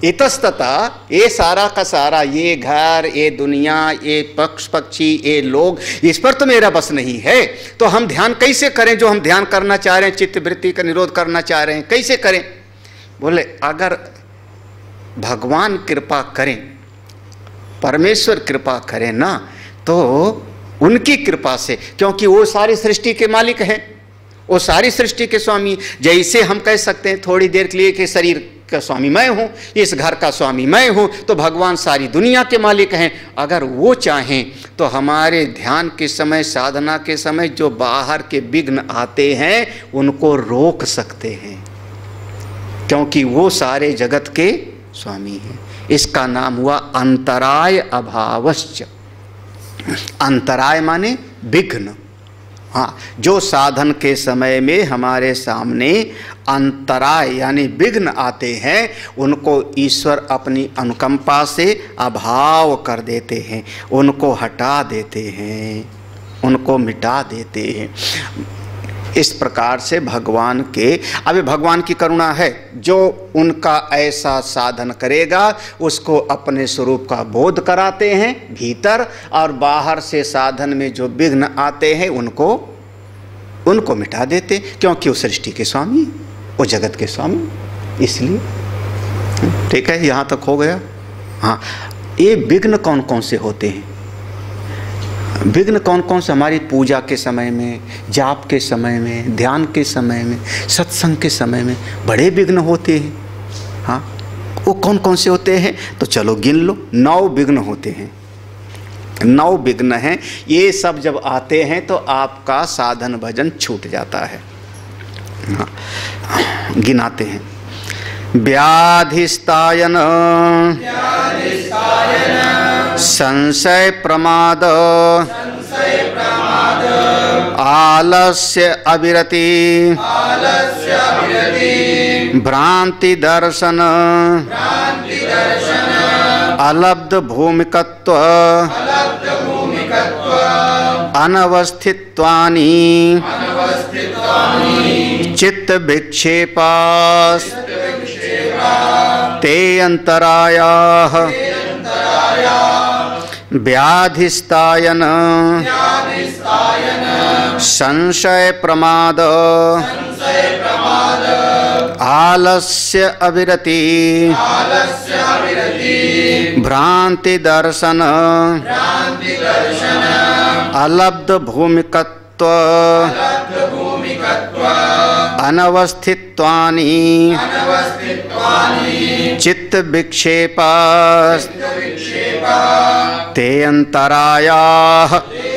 इतस्ततः ये सारा का सारा, ये घर, ये दुनिया, ये पक्ष पक्षी, ये लोग, इस पर तो मेरा बस नहीं है। तो हम ध्यान कैसे करें जो हम ध्यान करना चाह रहे हैं, चित्त वृत्ति का निरोध करना चाह रहे हैं, कैसे करें? बोले अगर भगवान कृपा करें, परमेश्वर कृपा करें ना, तो उनकी कृपा से, क्योंकि वो सारी सृष्टि के मालिक हैं, वो सारी सृष्टि के स्वामी। जैसे हम कह सकते हैं थोड़ी देर के लिए कि शरीर का स्वामी मैं हूँ, इस घर का स्वामी मैं हूँ, तो भगवान सारी दुनिया के मालिक हैं। अगर वो चाहें तो हमारे ध्यान के समय, साधना के समय जो बाहर के विघ्न आते हैं उनको रोक सकते हैं, क्योंकि वो सारे जगत के स्वामी हैं। इसका नाम हुआ अंतराय अभावश्च। अंतराय माने विघ्न। हाँ, जो साधन के समय में हमारे सामने अंतराय यानी विघ्न आते हैं, उनको ईश्वर अपनी अनुकंपा से अभाव कर देते हैं, उनको हटा देते हैं, उनको मिटा देते हैं। इस प्रकार से भगवान के, अभी भगवान की करुणा है, जो उनका ऐसा साधन करेगा उसको अपने स्वरूप का बोध कराते हैं भीतर, और बाहर से साधन में जो विघ्न आते हैं उनको उनको मिटा देते, क्योंकि वो सृष्टि के स्वामी, वो जगत के स्वामी। इसलिए ठीक है, यहाँ तक हो गया। हाँ, ये विघ्न कौन कौन से होते हैं? विघ्न कौन कौन से? हमारी पूजा के समय में, जाप के समय में, ध्यान के समय में, सत्संग के समय में बड़े विघ्न होते हैं। हाँ, वो कौन कौन से होते हैं? तो चलो गिन लो। नौ विघ्न होते हैं, नौ विघ्न हैं। ये सब जब आते हैं तो आपका साधन भजन छूट जाता है। हाँ, गिनाते हैं। व्याधिस्तायन, संशय प्रमाद, आलस्य अविरति, भ्रांति दर्शन, अलब्ध भूमिकत्व, अनवस्थित्वानि, चित्त विक्षेपास्, ते अंतरायाः, व्याधिस्तायन, संशय प्रमाद, आलस्य अविरति, भ्रांति दर्शन, अलब्ध भूमिकत्व, अनवस्थित्वानि, चित्त विक्षेपास्, ते अंतरायाः।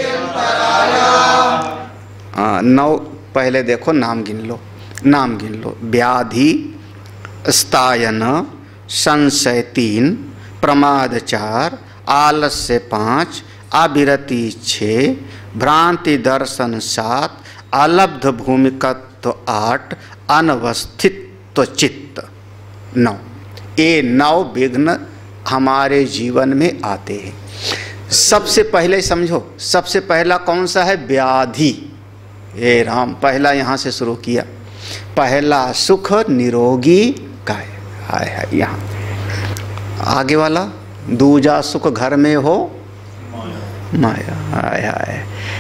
नौ पहले देखो, नाम गिन लो, नाम गिन लो। व्याधि स्तायन, संशय तीन, प्रमाद चार, आलस्य पाँच, अविरति छः, भ्रांति दर्शन सात, अलब्ध भूमिकत्व आठ, अनवस्थित्व चित्त नौ। ये नौ विघ्न हमारे जीवन में आते हैं। सबसे पहले समझो, सबसे पहला कौन सा है? व्याधि। हे राम, पहला यहाँ से शुरू किया। पहला सुख निरोगी काय, हाय हाय। यहाँ आगे वाला, दूजा सुख घर में हो माया, हाय हाय।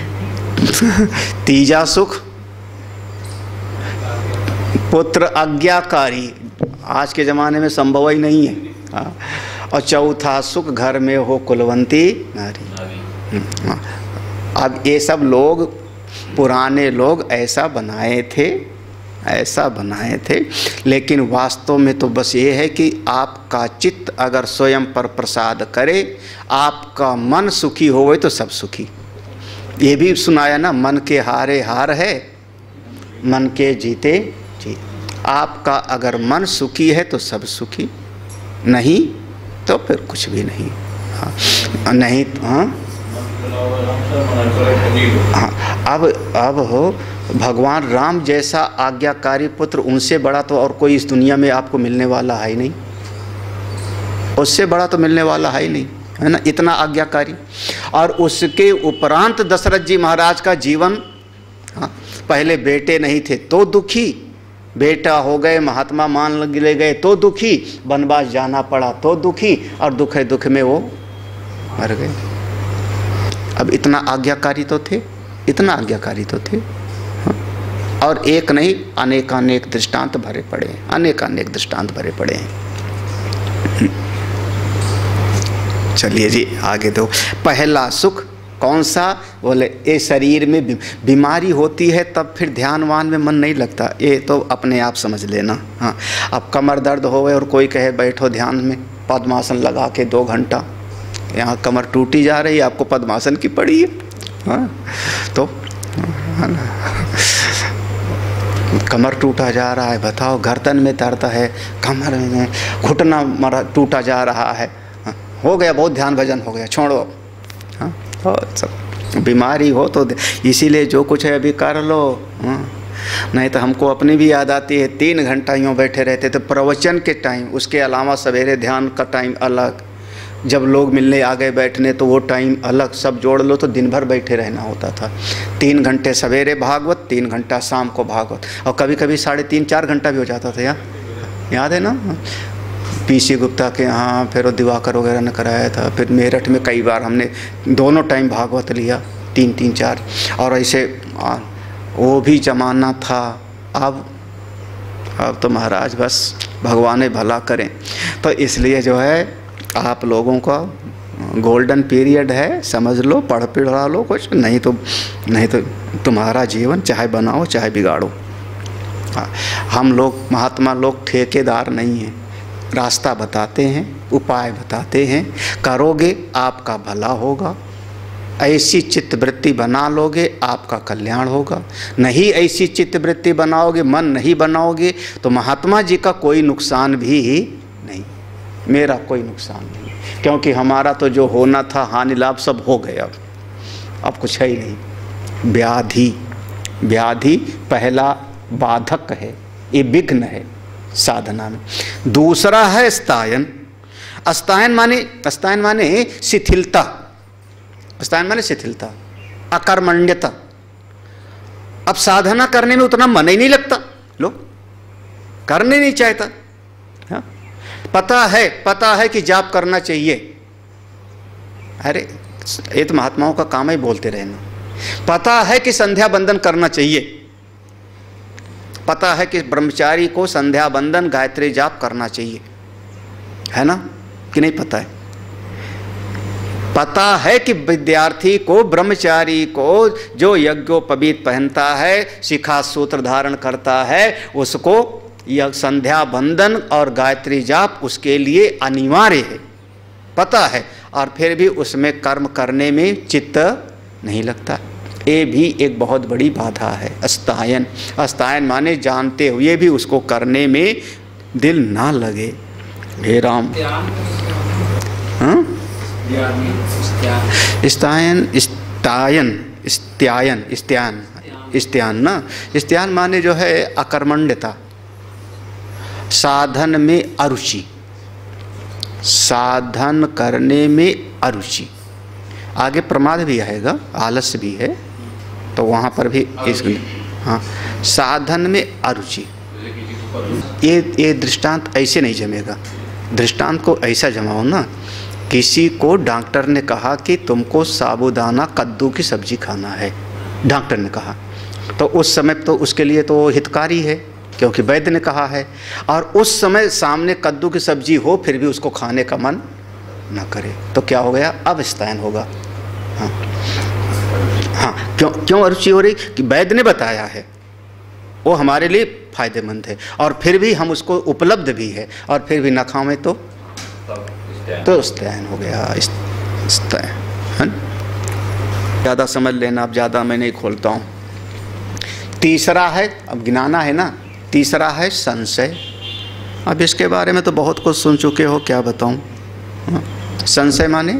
तीजा सुख पुत्र आज्ञाकारी, आज के ज़माने में संभव ही नहीं है। हाँ। और चौथा सुख घर में हो कुलवंती नारी। हाँ। अब ये सब लोग, पुराने लोग ऐसा बनाए थे, ऐसा बनाए थे, लेकिन वास्तव में तो बस ये है कि आपका चित्त अगर स्वयं पर प्रसाद करे, आपका मन सुखी होवे तो सब सुखी। ये भी सुनाया ना, मन के हारे हार है, मन के जीते जीत। आपका अगर मन सुखी है तो सब सुखी, नहीं तो फिर कुछ भी नहीं। हाँ, नहीं हाँ हाँ। अब अब हो भगवान राम जैसा आज्ञाकारी पुत्र, उनसे बड़ा तो और कोई इस दुनिया में आपको मिलने वाला है ही नहीं, उससे बड़ा तो मिलने वाला है ही नहीं, है ना, इतना आज्ञाकारी। और उसके उपरांत दशरथ जी महाराज का जीवन, हाँ, पहले बेटे नहीं थे तो दुखी, बेटा हो गए महात्मा मान ले गए तो दुखी, वनवास जाना पड़ा तो दुखी, और दुख है दुख में वो मर गए। अब इतना आज्ञाकारी तो थे, इतना आज्ञाकारी तो थे, और एक नहीं अनेक अनेक दृष्टांत भरे पड़े हैं, अनेक अनेक दृष्टांत भरे पड़े हैं। चलिए जी आगे दो। पहला सुख कौन सा? बोले ये शरीर में बीमारी होती है तब फिर ध्यानवान में मन नहीं लगता, ये तो अपने आप समझ लेना। हाँ, अब कमर दर्द हो गए और कोई कहे बैठो ध्यान में, पद्मासन लगा के दो घंटा, यहाँ कमर टूटी जा रही है, आपको पद्मासन की पड़ी है। हाँ, तो है ना, कमर टूटा जा रहा है, बताओ, गर्दन में दर्द है, कमर में घुटना मरा टूटा जा रहा है, हाँ, हो गया बहुत ध्यान भजन हो गया, छोड़ो। हाँ, तो सब बीमारी हो तो इसीलिए जो कुछ है अभी कर लो। हाँ, नहीं तो हमको अपनी भी याद आती है, तीन घंटा यूँ बैठे रहते थे प्रवचन के टाइम, उसके अलावा सवेरे ध्यान का टाइम अलग, जब लोग मिलने आ गए बैठने तो वो टाइम अलग, सब जोड़ लो तो दिन भर बैठे रहना होता था। तीन घंटे सवेरे भागवत, तीन घंटा शाम को भागवत, और कभी कभी साढ़े तीन चार घंटा भी हो जाता था। यार याद है ना, पीसी गुप्ता के यहाँ, फिर वो दिवाकर वगैरह ने कराया था, फिर मेरठ में कई बार हमने दोनों टाइम भागवत लिया, तीन तीन चार, और ऐसे आ, वो भी जमाना था। अब अब तो महाराज बस भगवान भला करें, तो इसलिए जो है आप लोगों का गोल्डन पीरियड है, समझ लो, पढ़ पढ़ा लो कुछ, नहीं तो नहीं तो तुम्हारा जीवन चाहे बनाओ चाहे बिगाड़ो। हम लोग महात्मा लोग ठेकेदार नहीं हैं, रास्ता बताते हैं, उपाय बताते हैं, करोगे आपका भला होगा, ऐसी चित्तवृत्ति बना लोगे आपका कल्याण होगा। नहीं ऐसी चित्तवृत्ति बनाओगे, मन नहीं बनाओगे, तो महात्मा जी का कोई नुकसान भी नहीं, मेरा कोई नुकसान नहीं, क्योंकि हमारा तो जो होना था हानि लाभ सब हो गया, अब अब कुछ है ही नहीं। व्याधि व्याधि पहला बाधक है, ये विघ्न है साधना में। दूसरा है स्तायन। अस्तायन माने अस्तायन माने शिथिलता, अस्तायन माने शिथिलता, अकर्मण्यता। अब साधना करने में उतना मन ही नहीं लगता, लोग करने नहीं चाहता। हाँ? पता है पता है कि जाप करना चाहिए, अरे ये तो महात्माओं का काम है बोलते रहना। पता है कि संध्या बंदन करना चाहिए, पता है कि ब्रह्मचारी को संध्या बंदन गायत्री जाप करना चाहिए, है ना, कि नहीं पता है? पता है कि विद्यार्थी को, ब्रह्मचारी को जो यज्ञोपवीत पहनता है, शिखा सूत्र धारण करता है, उसको यह संध्या बंदन और गायत्री जाप उसके लिए अनिवार्य है, पता है, और फिर भी उसमें कर्म करने में चित्त नहीं लगता। ये भी एक बहुत बड़ी बाधा है। अस्तायन अस्तायन माने जानते हुए भी उसको करने में दिल ना लगे। हे राम, हाँ, स्तायन स्तायन स्त्यायन स्त्यान स्त्यान ना, स्त्यान माने जो है अकर्मण्यता, साधन में अरुचि, साधन करने में अरुचि। आगे प्रमाद भी आएगा, आलस्य भी है, तो वहाँ पर भी इस, हाँ, साधन में अरुचि। ये ये दृष्टांत ऐसे नहीं जमेगा, दृष्टांत को ऐसा जमाओ ना। किसी को डॉक्टर ने कहा कि तुमको साबूदाना कद्दू की सब्जी खाना है, डॉक्टर ने कहा, तो उस समय तो उसके लिए तो हितकारी है क्योंकि वैद्य ने कहा है, और उस समय सामने कद्दू की सब्जी हो फिर भी उसको खाने का मन ना करे, तो क्या हो गया? अब स्तायन होगा। हाँ हाँ, क्यों क्यों अरुचि हो रही? कि वैद्य ने बताया है, वो हमारे लिए फायदेमंद है, और फिर भी हम उसको उपलब्ध भी है, और फिर भी ना खाएं तो तो स्तायन हो गया। स्तायन ज़्यादा समझ लेना, अब ज़्यादा मैं नहीं खोलता हूँ। तीसरा है, अब गिनाना है ना, तीसरा है संशय। अब इसके बारे में तो बहुत कुछ सुन चुके हो, क्या बताऊँ। संशय माने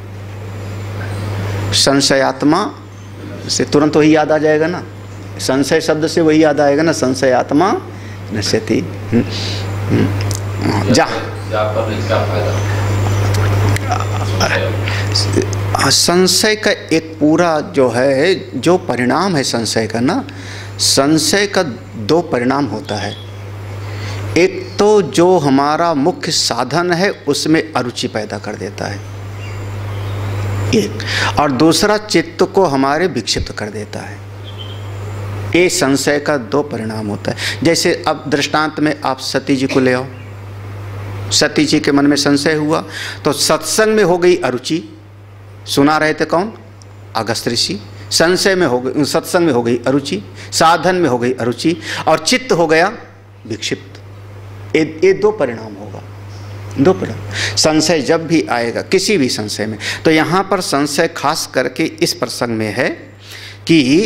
संशयात्मा से तुरंत वही याद आ जाएगा ना, संशय शब्द से वही याद आएगा ना, संशयात्मा नश्यति। जा संशय का एक पूरा जो है, जो परिणाम है संशय का ना, संशय का दो परिणाम होता है। एक तो जो हमारा मुख्य साधन है उसमें अरुचि पैदा कर देता है एक, और दूसरा चित्त को हमारे विक्षिप्त कर देता है। ये संशय का दो परिणाम होता है। जैसे अब दृष्टांत में आप सती जी को ले आओ, सती जी के मन में संशय हुआ तो सत्संग में हो गई अरुचि, सुना रहे थे कौन? अगस्त्य ऋषि। संशय में हो गई, सत्संग में हो गई अरुचि, साधन में हो गई अरुचि, और चित्त हो गया विक्षिप्त। ये ये दो परिणाम होगा, दो परिणाम। संशय जब भी आएगा किसी भी संशय में, तो यहाँ पर संशय खास करके इस प्रसंग में है कि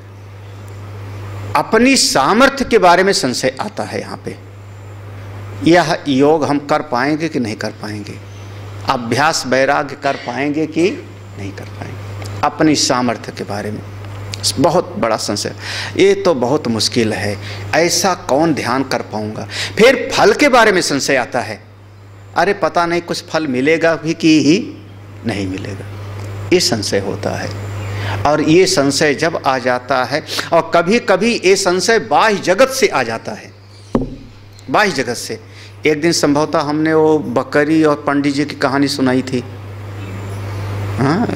अपनी सामर्थ्य के बारे में संशय आता है। यहाँ पे यह योग हम कर पाएंगे कि नहीं कर पाएंगे, अभ्यास वैराग्य कर पाएंगे कि नहीं कर पाएंगे, अपनी सामर्थ्य के बारे में बहुत बड़ा संशय। ये तो बहुत मुश्किल है, ऐसा कौन ध्यान कर पाऊंगा। फिर फल के बारे में संशय आता है, अरे पता नहीं कुछ फल मिलेगा भी कि ही नहीं मिलेगा, ये संशय होता है। और ये संशय जब आ जाता है, और कभी कभी ये संशय बाह्य जगत से आ जाता है, बाह्य जगत से। एक दिन संभवतः हमने वो बकरी और पंडित जी की कहानी सुनाई थी, हाँ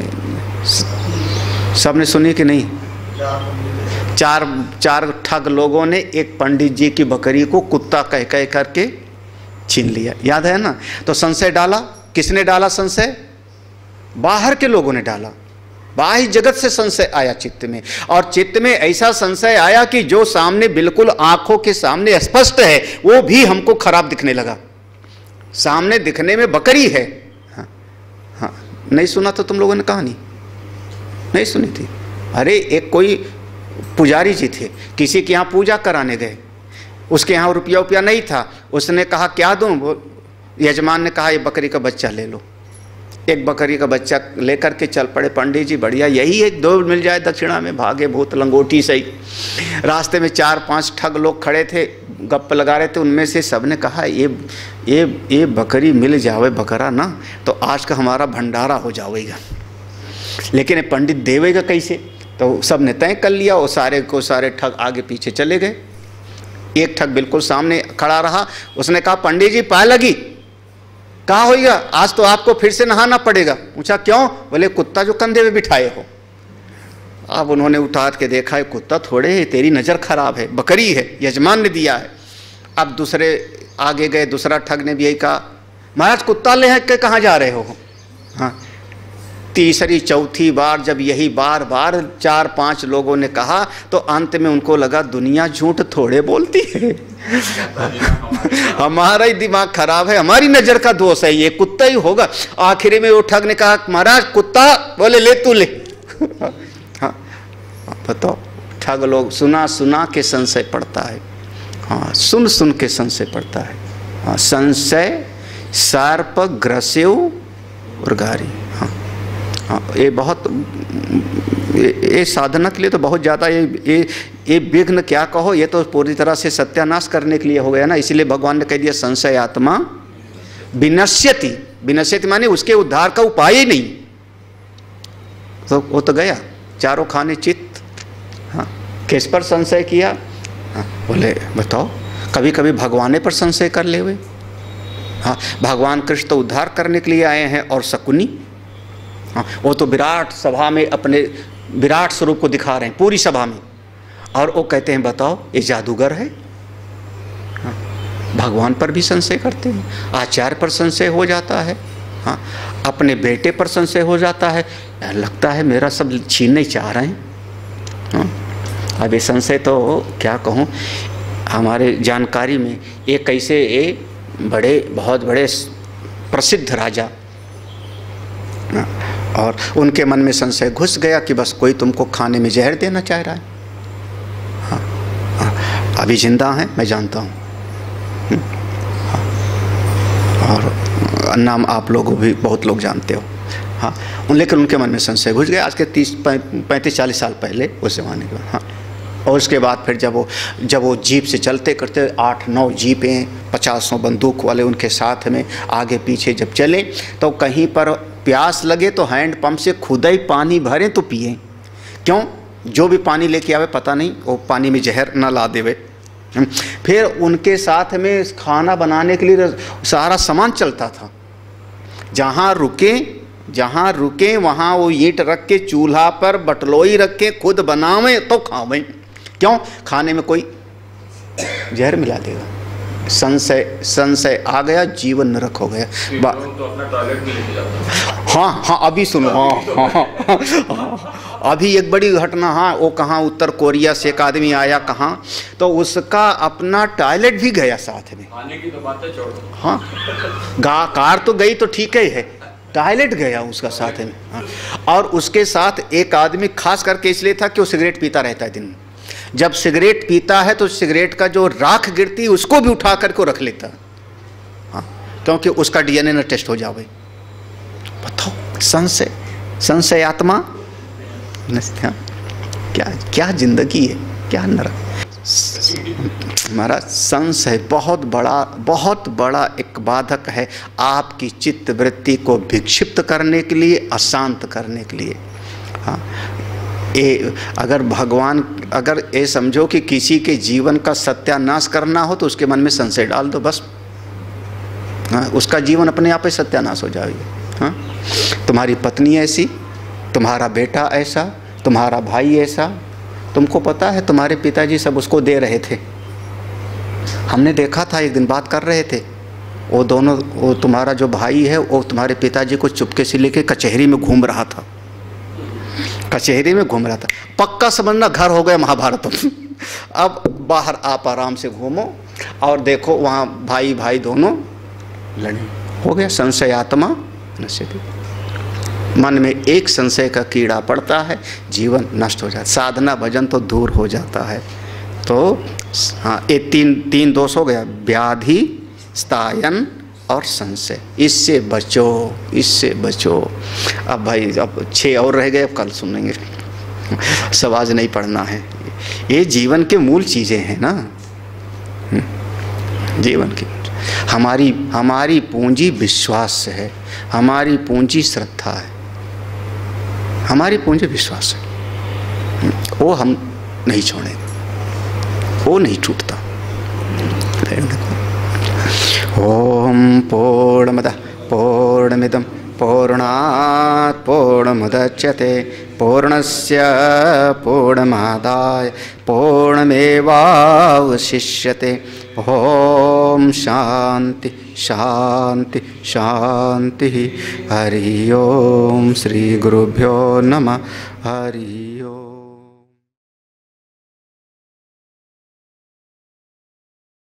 सबने सुनी कि नहीं? चार चार ठग लोगों ने एक पंडित जी की बकरी को कुत्ता कह कह करके छीन लिया, याद है ना? तो संशय डाला, किसने डाला संशय? बाहर के लोगों ने डाला, बाह्य जगत से संशय आया चित्त में। और चित्त में ऐसा संशय आया कि जो सामने बिल्कुल आंखों के सामने स्पष्ट है वो भी हमको खराब दिखने लगा। सामने दिखने में बकरी है, हाँ हाँ, नहीं सुना तो तुम लोगों ने कहानी? नहीं सुनी थी? अरे एक कोई पुजारी जी थे, किसी के यहाँ पूजा कराने गए, उसके यहाँ रुपया रुपया नहीं था, उसने कहा क्या दूँ? यजमान ने कहा ये बकरी का बच्चा ले लो। एक बकरी का बच्चा लेकर के चल पड़े पंडित जी, बढ़िया यही एक दो मिल जाए दक्षिणा में, भागे भूत लंगोटी सही। रास्ते में चार पांच ठग लोग खड़े थे, गप लगा रहे थे, उनमें से सब ने कहा ये ये ये बकरी मिल जावे बकरा ना तो आज का हमारा भंडारा हो जाएगा, लेकिन ये पंडित देवेगा कैसे? तो सब ने तय कर लिया, वो सारे को सारे ठग आगे पीछे चले गए। एक ठग बिल्कुल सामने खड़ा रहा, उसने कहा पंडित जी पाए लगी, कहा होगा आज तो आपको फिर से नहाना पड़ेगा। पूछा क्यों? बोले कुत्ता जो कंधे में बिठाए हो। अब उन्होंने उतार के देखा है कुत्ता थोड़े है, तेरी नज़र खराब है, बकरी है, यजमान ने दिया है। अब दूसरे आगे गए, दूसरा ठग ने भी यही कहा महाराज कुत्ता ले के कहाँ जा रहे हो? हाँ, तीसरी चौथी बार जब यही बार बार चार पांच लोगों ने कहा तो अंत में उनको लगा दुनिया झूठ थोड़े बोलती है, हमारा ही दिमाग खराब है, हमारी नजर का दोष है, ये कुत्ता ही होगा। आखिरी में वो ठग ने कहा महाराज कुत्ता, बोले ले तू ले। हाँ बताओ, ठग लोग सुना सुना के संशय पड़ता है, हाँ सुन सुन के संशय पड़ता है। हाँ संशय सर्प ग्रसेव उर्गारी। हाँ हाँ ये बहुत ये, ये साधना के लिए तो बहुत ज़्यादा ये ये ये विघ्न क्या कहो, ये तो पूरी तरह से सत्यानाश करने के लिए हो गया ना। इसीलिए भगवान ने कह दिया संशय आत्मा विनश्यति। विनश्यति माने उसके उद्धार का उपाय ही नहीं, तो वो तो गया चारों खाने चित्त। हाँ किस पर संशय किया? हाँ बोले बताओ, कभी कभी भगवान पर संशय कर ले हुए। हाँ भगवान कृष्ण तो उद्धार करने के लिए आए हैं, और शकुनी हाँ वो तो विराट सभा में अपने विराट स्वरूप को दिखा रहे हैं पूरी सभा में, और वो कहते हैं बताओ ये जादूगर है। हाँ भगवान पर भी संशय करते हैं, आचार्य पर संशय हो जाता है, हाँ अपने बेटे पर संशय हो जाता है, लगता है मेरा सब छीनने चाह रहे हैं। हाँ अब ये संशय तो क्या कहूँ, हमारे जानकारी में एक ऐसे एक बड़े बहुत बड़े प्रसिद्ध राजा, और उनके मन में संशय घुस गया कि बस कोई तुमको खाने में जहर देना चाह रहा है। हाँ, हाँ अभी जिंदा हैं मैं जानता हूँ, हाँ, और नाम आप लोग भी बहुत लोग जानते हो। हाँ लेकिन उनके मन में संशय घुस गया आज के तीस पैंतीस चालीस साल पहले उस जमाने के। हाँ और उसके बाद फिर जब वो जब वो जीप से चलते करते आठ नौ जीपें पचासों बंदूक वाले उनके साथ में आगे पीछे जब चले, तो कहीं पर प्यास लगे तो हैंड पंप से खुद ही पानी भरें तो पिए। क्यों? जो भी पानी लेके आवे पता नहीं वो पानी में जहर ना ला देवे। फिर उनके साथ में खाना बनाने के लिए सारा सामान चलता था। जहाँ रुके जहाँ रुके वहाँ वो ईंट रख के चूल्हा पर बटलोई रख के खुद बनावे तो खावें। क्यों? खाने में कोई जहर मिला देगा। संशय संशय आ गया, जीवन नरक हो गया। तो अपना टॉयलेट भी लेके जाता। हाँ हाँ अभी सुनो, हाँ हाँ हाँ अभी एक बड़ी घटना। हाँ वो कहाँ उत्तर कोरिया से एक आदमी आया, कहाँ तो उसका अपना टॉयलेट भी गया साथ में। खाने की तो बातें छोड़। हाँ गा कार तो गई तो ठीक ही है, टॉयलेट गया उसका साथ में। हाँ। और उसके साथ एक आदमी खास करके इसलिए था कि वो सिगरेट पीता रहता है दिन में। जब सिगरेट पीता है तो सिगरेट का जो राख गिरती है उसको भी उठा करके रख लेता है। हाँ क्योंकि उसका डीएनए न टेस्ट हो जावे। बताओ, संशय संशय आत्मा। हाँ। क्या क्या जिंदगी है, क्या नरक। हमारा संशय बहुत बड़ा बहुत बड़ा एक बाधक है आपकी चित्त वृत्ति को विक्षिप्त करने के लिए, अशांत करने के लिए। हाँ ए, अगर भगवान अगर ये समझो कि किसी के जीवन का सत्यानाश करना हो तो उसके मन में संशय डाल दो बस। हाँ उसका जीवन अपने आप ही सत्यानाश हो जाएगा। हाँ तुम्हारी पत्नी ऐसी, तुम्हारा बेटा ऐसा, तुम्हारा भाई ऐसा, तुमको पता है तुम्हारे पिताजी सब उसको दे रहे थे। हमने देखा था, एक दिन बात कर रहे थे, वो दोनों, वो तुम्हारा जो भाई है वो तुम्हारे पिताजी को चुपके से लेके कचहरी में घूम रहा था। कचहरी में घूम रहा था, पक्का समझना घर हो गया महाभारत। अब बाहर आप आराम से घूमो और देखो वहाँ भाई भाई दोनों लड़े। हो गया संशयात्मा नश्यति। मन में एक संशय का कीड़ा पड़ता है, जीवन नष्ट हो जाता है, साधना भजन तो दूर हो जाता है। तो हाँ ये तीन तीन दोष हो गया, व्याधि, स्थायन और संशय। इससे बचो, इससे बचो। अब भाई अब छः और रह गए, अब कल सुनेंगे, सब आज नहीं पढ़ना है। ये जीवन के मूल चीज़ें हैं ना, जीवन की। हमारी हमारी पूंजी विश्वास है, हमारी पूंजी श्रद्धा है, हमारी पूंजी विश्वास है। वो हम नहीं छोड़ेंगे, वो नहीं टूटता। ओम पूर्णमदः पूर्णमिदं पूर्णात् पूर्णमुदच्यते पूर्णस्य पूर्णमादाय पूर्णमेवावशिष्यते। ओम शांति शांति शांति। हरि ओम। श्री गुरुभ्यो नमः। हरि